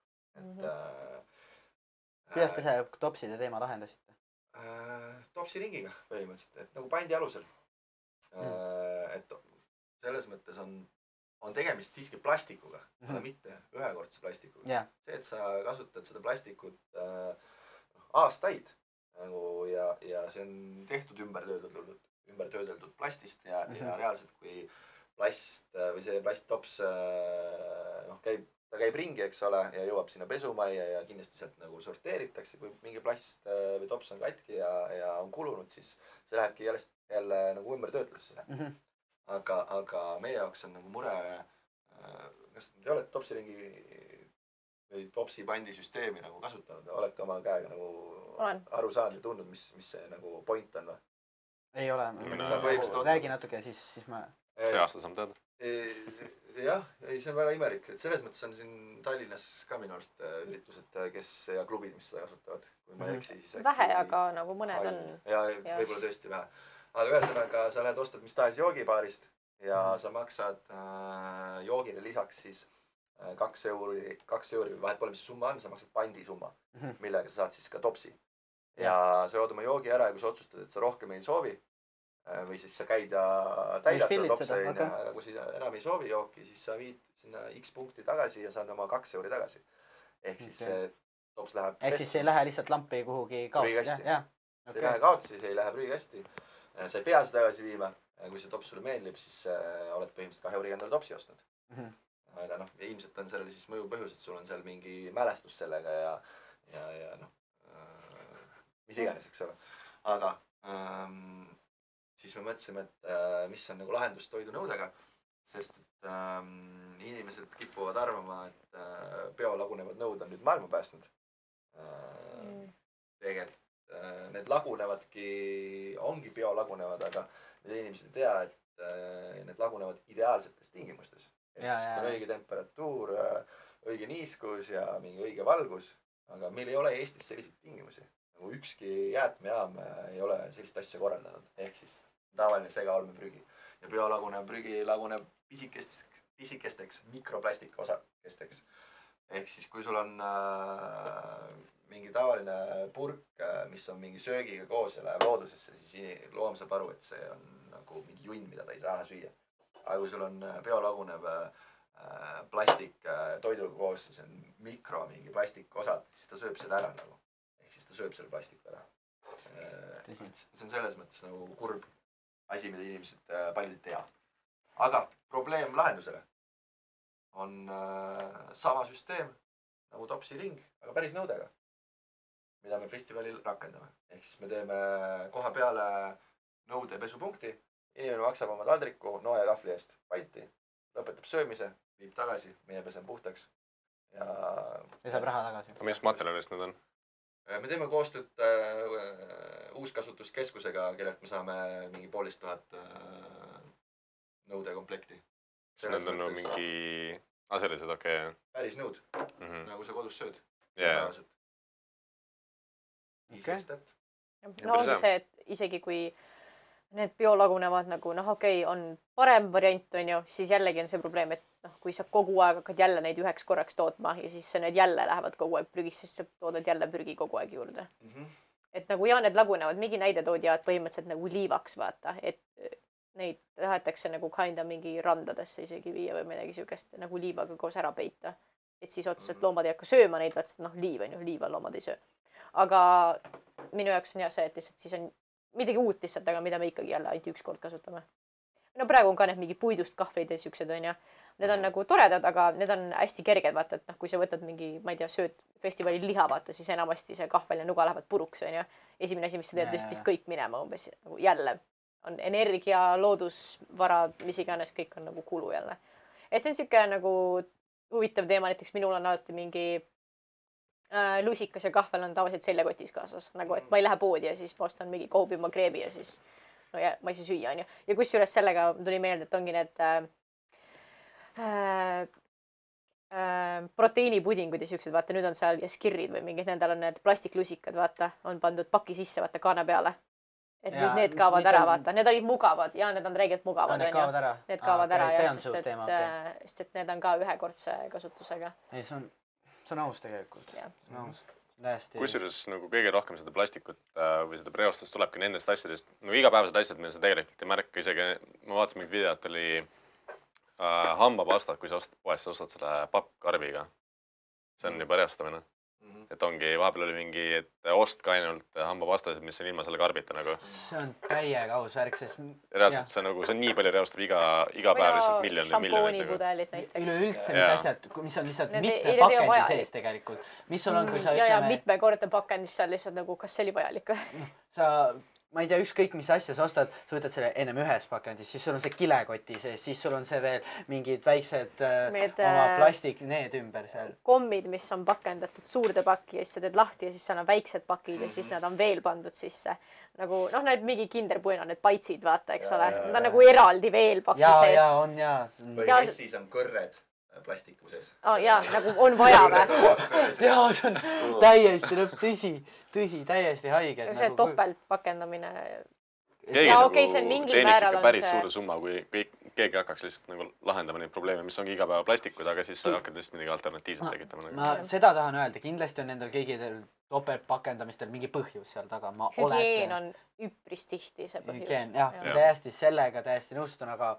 Kuidas te see topside teema lahendasite? Topsi ringiga põhimõtteliselt, et nagu pandi alusel. Et selles mõttes on tegemist siiski plastikuga, aga mitte ühekordse plastikuga. See, et sa kasutad seda plastikut aastaid ja see on tehtud ümbertöödeldud plastist ja reaalselt kui plast või see plasttops käib ta käib ringi, eks ole, ja jõuab sinna pesumajja ja kindlasti sealt nagu sorteeritakse, kui mingi plast või tops on katki ja on kulunud, siis see lähebki jälle nagu ümbertöötlusesse. Aga meie jaoks on nagu mure, kas te olete topsiringi või topsi pandisüsteemi nagu kasutanud, olete oma käega nagu aru saanud ja tundnud, mis see nagu point on või? Ei ole, räägi natuke, siis ma... See aasta saame teada. Jah, ei, see on väga imelik, et selles mõttes on siin Tallinnas ka minu arust üritused, kes ja klubid, mis seda kasutavad. Kui ma ei eksi, siis vähe, aga nagu mõned on. Ja võib-olla tõesti vähe. Aga ühesõnaga, sa lähed ostad mis tahes joogibaarist ja sa maksad joogile lisaks siis 2 euri, vahet pole, mis summa on, sa maksad pandisumma, millega sa saad siis ka topsi. Ja sa jood oma joogi ära ja kui sa otsustad, et sa rohkem ei soovi, või siis sa käid ja täidad seda topsi, aga kui sa enam ei soovi jooki, siis sa viid sinna X punkti tagasi ja saad oma 2 euri tagasi. Ehk siis see tops läheb... Ehk siis see ei lähe lihtsalt lampi kuhugi kaotsi. See ei lähe kaotsi, see ei lähe prügikasti. Sa ei pea seda tagasi viima. Kui see tops sulle meeldib, siis oled põhimõtteliselt 2 euriga endale topsi ostnud. Aga noh, ilmselt on sellele siis mõju põhjus, et sul on seal mingi mälestus sellega ja noh, mis iganes, eks ole. Aga siis me mõtlesime, et mis on nagu lahendus toidunõudega, sest et inimesed kipuvad arvama, et biolagunevad nõud on nüüd maailma päästnud. Tegelikult need lagunevadki, ongi biolagunevad, aga mida inimesed ei tea, et need lagunevad ideaalsetes tingimustes. Et on õige temperatuur, õige niiskus ja mingi õige valgus, aga meil ei ole Eestis selliseid tingimusi. Nagu ükski jäätmejaam ei ole sellist asja korraldanud, ehk siis tavaline segaolmeprügi. Ja biolagunev prügi laguneb pisikesteks mikroplastikosakesteks. Ehk siis kui sul on mingi tavaline purk, mis on mingi söögiga koos ja läheb loodusesse, siis loom saab aru, et see on nagu mingi junn, mida ta ei saa süüa. Aga kui sul on biolagunev plastik toiduga koos, siis on mingi plastikosad, siis ta sööb seda ära nagu. Ehk siis ta sööb selle plastiku ära. See on selles mõttes nagu kurb asi, mida inimesed paljud ei tea. Aga probleem lahendusele on sama süsteem nagu topsi ring, aga päris nõudega, mida me festivalil rakendame. Ehk siis me teeme koha peale nõude pesupunkti, inimene maksab oma taldriku noe ja kahvli eest paiti, lõpetab söömise, viib tagasi, meie pesen puhtaks ja saab raha tagasi. Mis materjalist need on? Me teeme koostööd uuskasutuskeskusega, kellelt me saame mingi 1500 nõudekomplekti. Kas need on mingi aselised, okei? Päris nõud, nagu sa kodus sööd. No ongi see, et isegi kui need biolagunevad nagu, on parem variant, on ju, siis jällegi on see probleem, et kui sa kogu aeg hakkad jälle neid üheks korraks tootma ja siis need jälle lähevad kogu aeg prügis, siis sa toodad jälle prügi kogu aeg juurde. Et nagu need lagunevad, mingi näide toodi, et põhimõtteliselt nagu liivaks, vaata, et neid tahetakse nagu mingi randadesse isegi viia või midagi sihukest nagu liivaga koos ära peita. Et siis otseselt loomad ei hakka sööma neid, vaata, liiv on ju, liiva loomad ei söö. Aga minu jaoks on see, et lihtsalt siis on midagi uut lihtsalt, aga mida me ikkagi jälle ainult üks kord kasutame. No praegu on ka need mingi puidust kahvlid ja siuksed, on ju. Need on nagu toredad, aga need on hästi kerged, vaata, et kui sa võtad mingi, ma ei tea, sööd festivalil liha, vaata, siis enamasti see kahvel ja nuga lähevad puruks, on ju. Esimene asi, mis sa teed, vist kõik minema umbes nagu jälle. On energia, loodusvarad, mis iganes, kõik on nagu kulu jälle. Et see on siuke nagu huvitav teema, näiteks minul on alati mingi lusikas ja kahvel on tavaliselt seljakotis kaasas. Nagu, et ma ei lähe poodi ja siis ma ostan mingi kohupima kreebi ja siis ma ei saa süüa, on ju. Ja kusjuures sellega tuli meelde, et ongi need proteiinipudingud ja siuksed, vaata, nüüd on seal ja skirrid või mingid, nendel on need plastiklusikad, vaata, on pandud paki sisse, vaata, kaane peale. Et nüüd need kaavad ära, vaata, need olid mugavad ja need on reegelt mugavad, on ju. Need kaavad ära, sest et need on ka ühekordse kasutusega. Ei, see on aus tegelikult. See on aus. Kusjuures nagu kõige rohkem seda plastikut või seda preostust tulebki nendest asjadest, igapäevased asjad, mida sa tegelikult ei märka isegi. Ma vaatasin mingit videot, oli hambapastat, kui sa poest ostad selle pappkarbiga. See on juba reostamine. et ongi, vahepeal oli mingi, et ostke ainult hambapastased, mis on ilma selle karbita nagu. See on täiega aus värk, sest reaalselt see nagu, see on nii palju reostab iga päev lihtsalt miljonid nagu. šampoonipudelid näiteks. Üleüldse, mis asjad, mis on lihtsalt mitme pakendi sees tegelikult. Mis sul on, kui sa ütleme... Ja mitmekordne pakendis seal lihtsalt nagu, kas see oli vajalik või? Ma ei tea, ükskõik mis asja sa ostad, sa võtad selle ennem ühes pakendis, siis sul on see kilekoti sees, siis sul on see veel mingid väiksed oma plastik, need ümber seal. Kommid, mis on pakendatud suurde pakki ja siis sa teed lahti ja siis seal on väiksed pakid ja siis nad on veel pandud sisse. Nagu, noh, need mingi kinderpuina, need paitsid, vaata, eks ole. Nad on nagu eraldi veel paki sees. Ja, on, ja. Või messis on kõrred plastiku sees. Jaa, nagu on vaja või? Jaa, see on täiesti lõpp, tõsi, täiesti haige. See topeltpakendamine. Ja okei, see on mingil määral on see... päris suure summa, kui keegi hakkaks lihtsalt nagu lahendama neid probleeme, mis ongi iga päeva plastikud, aga siis sa hakkad lihtsalt midagi alternatiivset tekitama. Ma seda tahan öelda, kindlasti on nendel kõigidel topeltpakendamistel mingi põhjus seal taga. Hügieen on üpris tihti see põhjus. Jah, täiesti sellega täiesti nõustun, aga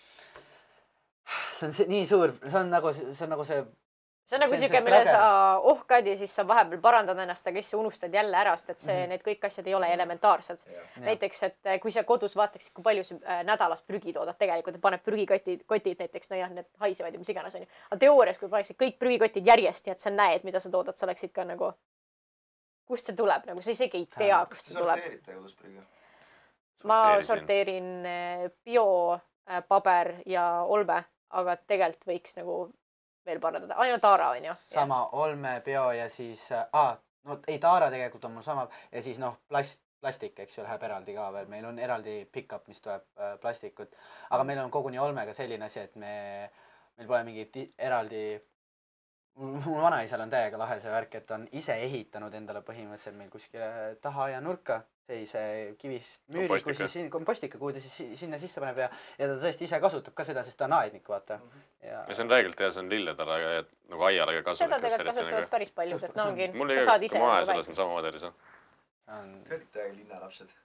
see on nii suur, see on nagu see... See on nagu siuke, mille sa ohkad ja siis sa vahepeal parandad ennast, aga siis sa unustad jälle ära, sest et need kõik asjad ei ole elementaarsed. Näiteks, et kui sa kodus vaataksid, kui palju sa nädalas prügi toodad tegelikult, et paned prügikotid näiteks, no jah, need haisevad ja mis iganes on ju. Aga teoorias, kui paneksid kõik prügikotid järjest, nii et sa näed, mida sa toodad, sa oleksid ka nagu, kust see tuleb, nagu sa isegi ei tea, kust see tuleb. Kas te sorteerite kodus prügi? Ma sorteerin bio, paber ja olme, aga tegelikult võiks nagu veel parandada. Ainult taara on ju. Sama olme, bio ja siis... no ei, taara tegelikult on mul sama. Ja siis noh, plastik, eks ju, läheb eraldi ka veel. Meil on eraldi pick-up, mis tuleb plastikut. Aga meil on koguni olmega selline asi, et meil pole mingi eraldi... Mul vanaisal on täiega lahe see värk, et on ise ehitanud endale põhimõtteliselt meil kuskile taha ja nurka sellise kivist müüri, kompostika, kuhu ta siis sinna sisse paneb ja ta tõesti ise kasutab ka seda, sest ta on aednik, vaata. Ja see on räägilt ja see on lilledele ja nagu aialega kasutab. Seda tegelikult kasutavad päris paljud, et ongi. Mul ei ole ka maes alles on sama materjal. Te olite linnalapsed.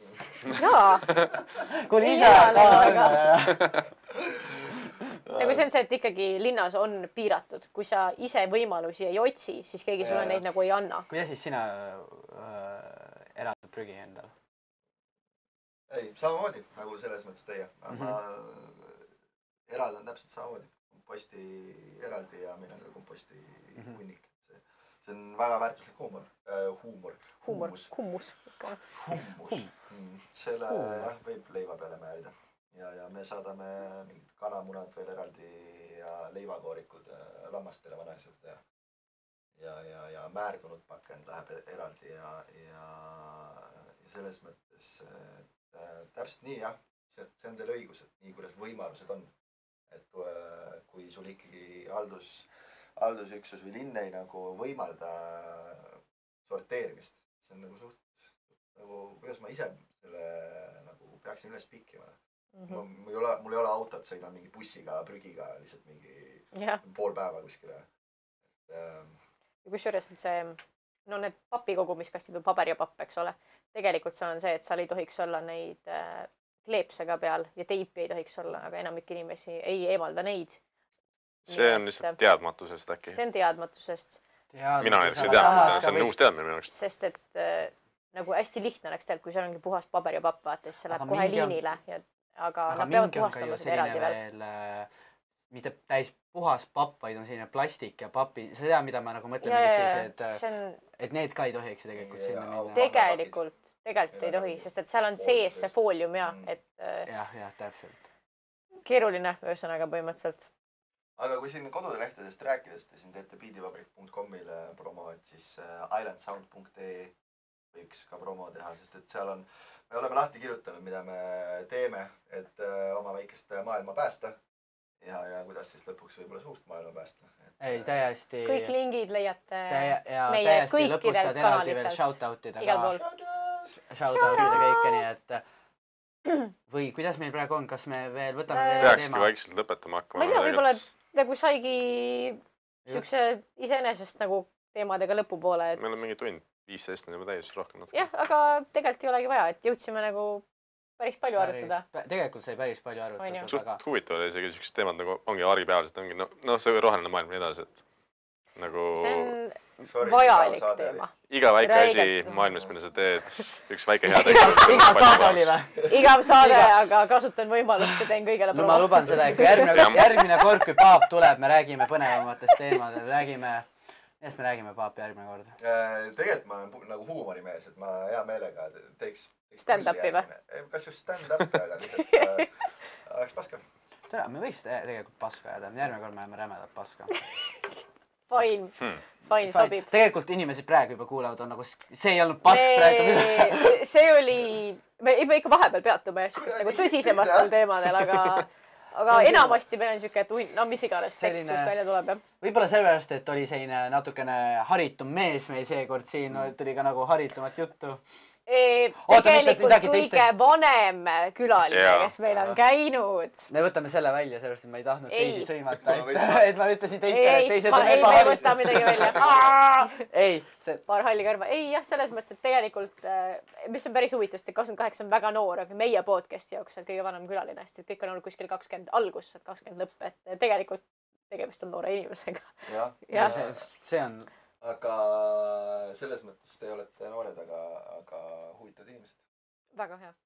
Jaa. Kui ise Nagu see on see, et ikkagi linnas on piiratud. Kui sa ise võimalusi ei otsi, siis keegi sulle neid nagu ei anna. Kuidas siis sina eraldad prügi endal? Ei, samamoodi, nagu selles mõttes teie. Ma eraldan täpselt samamoodi. Komposti eraldi ja meil on ka komposti hunnik. See on väga väärtuslik hummus. Selle võib leiva peale määrida. Ja me saadame mingid kanamunad veel eraldi ja leivakoorikud lammastele vanaisad ja määrdunud pakend läheb eraldi ja selles mõttes täpselt nii jah, see on teil õigus, et nii kuidas võimalused on, et kui sul ikkagi haldusüksus või linn ei nagu võimalda sorteerimist, see on nagu nagu kuidas ma ise selle nagu peaksin üles pikkima. Mul ei ole autot, sõidan mingi bussiga, prügiga, lihtsalt mingi pool päeva kuskile. Ja kusjuures on see, no need papikogumiskastid või paber ja papp, eks ole. Tegelikult see on see, et seal ei tohiks olla neid kleepsega peal ja teipi ei tohiks olla, aga enamik inimesi ei eemalda neid. See on lihtsalt teadmatusest äkki. See on teadmatusest. Mina näiteks ei teadnud, see on uus teadmine minu jaoks. Sest et nagu hästi lihtne oleks tead, kui seal ongi puhas paber ja papp, vaata, siis see läheb kohe liinile ja aga nad peavad puhastama seda eraldi veel. Mitte täis puhas papp, vaid on selline plastik ja papi. See tea, mida ma nagu mõtlen, et need ka ei tohiks tegelikult sinna minna. Tegelikult ei tohi, sest et seal on sees see foolium ja, et... Jah, täpselt. Keeruline ühesõnaga põhimõtteliselt. Aga kui siin kodulehtedest rääkides, te siin teete beadivabrik.com'ile promo, et siis islandsound.ee võiks ka promo teha, sest et seal on me oleme lahti kirjutanud, mida me teeme, et oma väikest maailma päästa ja kuidas siis lõpuks võib-olla suurt maailma päästa. Ei, täiesti... Kõik lingid leiate meie kõikidelt kanalitelt. Shoutoutidega. Shoutoutida kõike, nii et... Või kuidas meil praegu on? Kas me veel võtame veel teema? Peakski vaikselt lõpetama hakkama. Ma ei tea, võib-olla nagu saigi siukse iseenesest nagu teemadega lõpupoole, et... Meil on mingi tund. 15 on juba täis, rohkem natuke. Jah, aga tegelikult ei olegi vaja, et jõudsime nagu päris palju arutada. Tegelikult sai päris palju arutada. Suht huvitav oli isegi sellised teemad nagu ongi argipäevalised, ongi no see roheline maailm nii edasi, et nagu... See on vajalik teema. iga väike asi Räigelt. maailmas, mida sa teed, üks väike hea tegevus. iga saade oli või? Igav saade, aga kasutan võimalust ja teen kõigele no ma luban seda, et kui järgmine kord, kui Paap tuleb, me räägime põnevamatest teemadel, millest me räägime, Paap, järgmine kord? Tegelikult ma olen nagu huumorimees, et ma hea meelega teeks stand-up'i või? kas just stand-up'i, aga lihtsalt oleks paska. tere, me võiks tegelikult paska jääda, järgmine kord me jääme rämedat paska. Fine, sobib. tegelikult inimesed praegu juba kuulavad, on nagu, see ei olnud pask praegu. See oli, me ikka vahepeal peatume just nagu tõsisemastel teemadel, aga enamasti meil on siuke, et no mis iganes tekst just välja tuleb, jah. Võib-olla sellepärast, et oli selline natukene haritum mees meil seekord siin, tuli ka nagu haritumat juttu. Tegelikult kõige vanem külaline, kes meil on käinud. Me võtame selle välja, sellepärast, et ma ei tahtnud teisi sõimata, et ma ütlesin teistele, et teised on ei, me ei võta midagi välja. Ei, see... Paar halli kõrva. Ei, jah, selles mõttes, et tegelikult, mis on päris huvitust, et 28 on väga noor, aga meie podcasti jaoks on kõige vanem külaline, sest kõik on olnud kuskil 20 algus, 20 lõpp, et tegelikult tegemist on noore inimesega. Jah. See on... Aga selles mõttes te olete noored, aga huvitavad inimesed. Väga hea.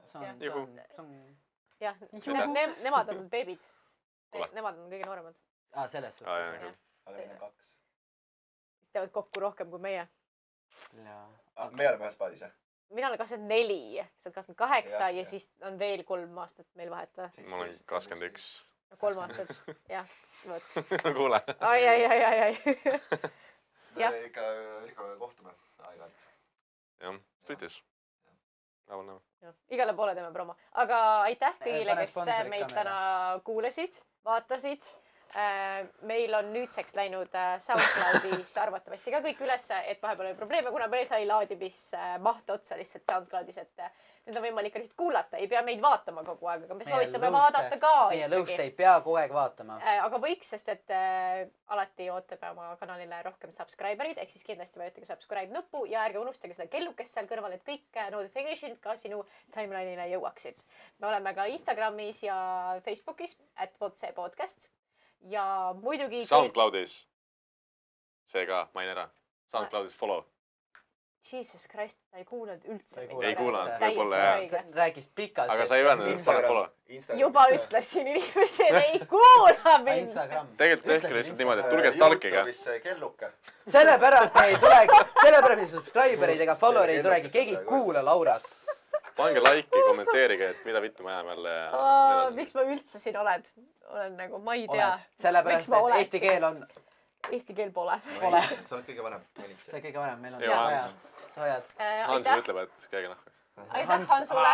Jah, nemad on beebid. Nemad on kõige nooremad. Selles suhtes. Aga meil on 2. Siis teevad kokku rohkem kui meie. Me oleme ühes paadis, jah? Mina olen 24, sa oled 28 ja siis on veel 3 aastat meil vahet. Ma olen 21. 3 aastat, jah. Kuule. Ai. Me ikka kohtume aeg-ajalt. Jah, studios. Igale poole teeme promo. Aga aitäh kõigile, kes meid täna kuulasid, vaatasid. Meil on nüüdseks läinud SoundCloudis arvatavasti ka kõik ülesse, et vahepeal oli probleeme, kuna meil sai laadimismaht otsa lihtsalt SoundCloudis, et nüüd on võimalik lihtsalt kuulata, ei pea meid vaatama kogu aeg, aga me soovitame vaadata ka. Meie lõust ei pea kogu aeg vaatama. Aga võiks, sest et alati ootame oma kanalile rohkem subscriberid, ehk siis kindlasti vajutage subscribe nuppu ja ärge unustage seda kellukest seal kõrval, et kõik notificationid ka sinu timeline'ile jõuaksid. Me oleme ka Instagramis ja Facebookis, @podcast. Ja muidugi... SoundCloudis. See ka, main ära. SoundCloudis follow. Jesus Christ, ta ei kuulnud üldse. Ei kuulanud, võib-olla jah. Rääkis pikalt. Aga sa ei öelnud, et paned follow. Juba ütlesin inimesed, ei kuula mind. Tegelikult tehke lihtsalt niimoodi, et tulge stalkiga. YouTube'is kelluke. Sellepärast ei tulegi, sellepärast ei subscriberid ega followerid ei tulegi, keegi ei kuula Laurat. Pange like'i, kommenteerige, et mida vittu ma jääme jälle. Miks ma üldse siin olen nagu, ma ei tea. Sellepärast, et eesti keel on... Eesti keel pole. Sa oled kõige vanem. Sa oled kõige vanem, meil on... Sa ajad. Hans ütleb, et käige nahku. Aitäh Hansule.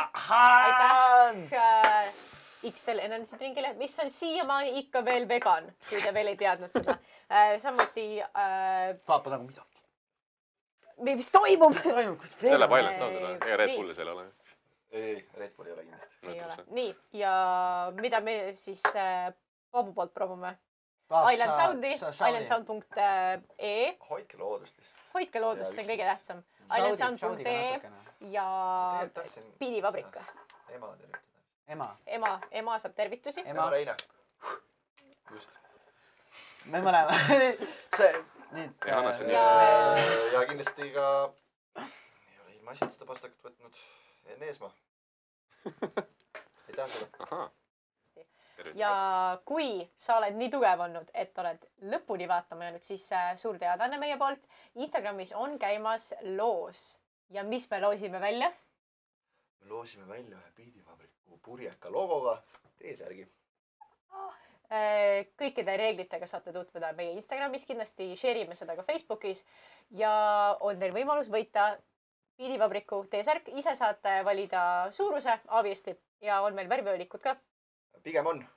Aitäh XL Energy Drinkile, mis on siiamaani ikka veel vegan, kui te veel ei teadnud seda. Samuti... Paapa nagu mida? Mis toimub? Selle Violent saadada, ega Red Bulli seal ole. Ei, Red Bull ei ole kindlasti. Ei ole. Nii, ja mida me siis Paabu poolt promume? Island Soundi, islandsound.ee. Hoidke loodust lihtsalt. Hoidke loodust, see on kõige tähtsam. Islandsound.ee ja Piidivabrik. Ema tervitada. Ema saab tervitusi. Ema Reine. Just. Me mõlema. Ja kindlasti ka ei ole ilma asjad seda pastakat võtnud Enn Eesmaa. Aitäh sulle. Ja kui sa oled nii tugev olnud, et oled lõpuni vaatama jäänud, siis suur teadaanne meie poolt. Instagramis on käimas loos. Ja mis me loosime välja? Me loosime välja ühe Piidivabriku purjeka logoga T-särgi. Kõikide reeglitega saate tutvuda meie Instagramis, kindlasti share ime seda ka Facebookis ja on teil võimalus võita Piidivabriku T-särk. Ise saate valida suuruse abiesti ja on meil värvivõlikud ka. Pigem on.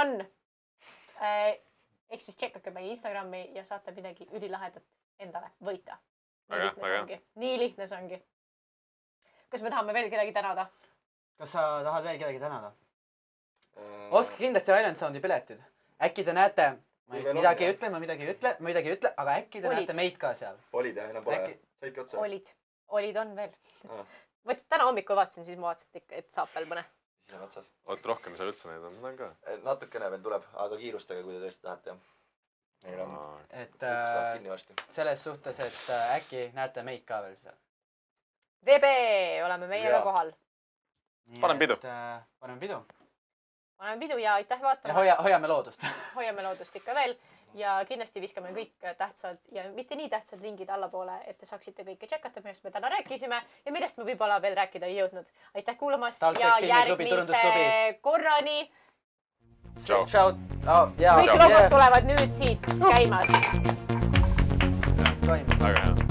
Ehk siis tšekkake meie Instagrami ja saate midagi ülilahedat endale võita. Nii lihtne see ongi. Kas me tahame veel kedagi tänada? Kas sa tahad veel kedagi tänada? Oska kindlasti Island Soundi piletid. Äkki te näete, midagi ei ütle, aga äkki te näete meid ka seal. Olid jah, enam pole. Saidki otsa? Olid on veel. Täna hommikul vaatasin, siis ma vaatasin, et saab veel mõne. Siis on otsas. Oot, rohkem sa üldse näidanud, ma tahan ka. Natukene veel tuleb, aga kiirustage, kui te tõesti tahate. meil on et üks läheb kinni varsti. selles suhtes, et äkki näete meid ka veel seal. VB, oleme meiega kohal. Paneme pidu. Paneme pidu. Paneme pidu ja aitäh vaatamast. Ja hoiame loodust. Hoiame loodust ikka veel ja kindlasti viskame kõik tähtsad ja mitte nii tähtsad lingid allapoole, et te saaksite kõike tšekata, millest me täna rääkisime ja millest me võib-olla veel rääkida ei jõudnud. Aitäh kuulamast ja järgmise korrani. Ciao. Kõik logod tulevad nüüd siit käimas. Toimub. Väga hea.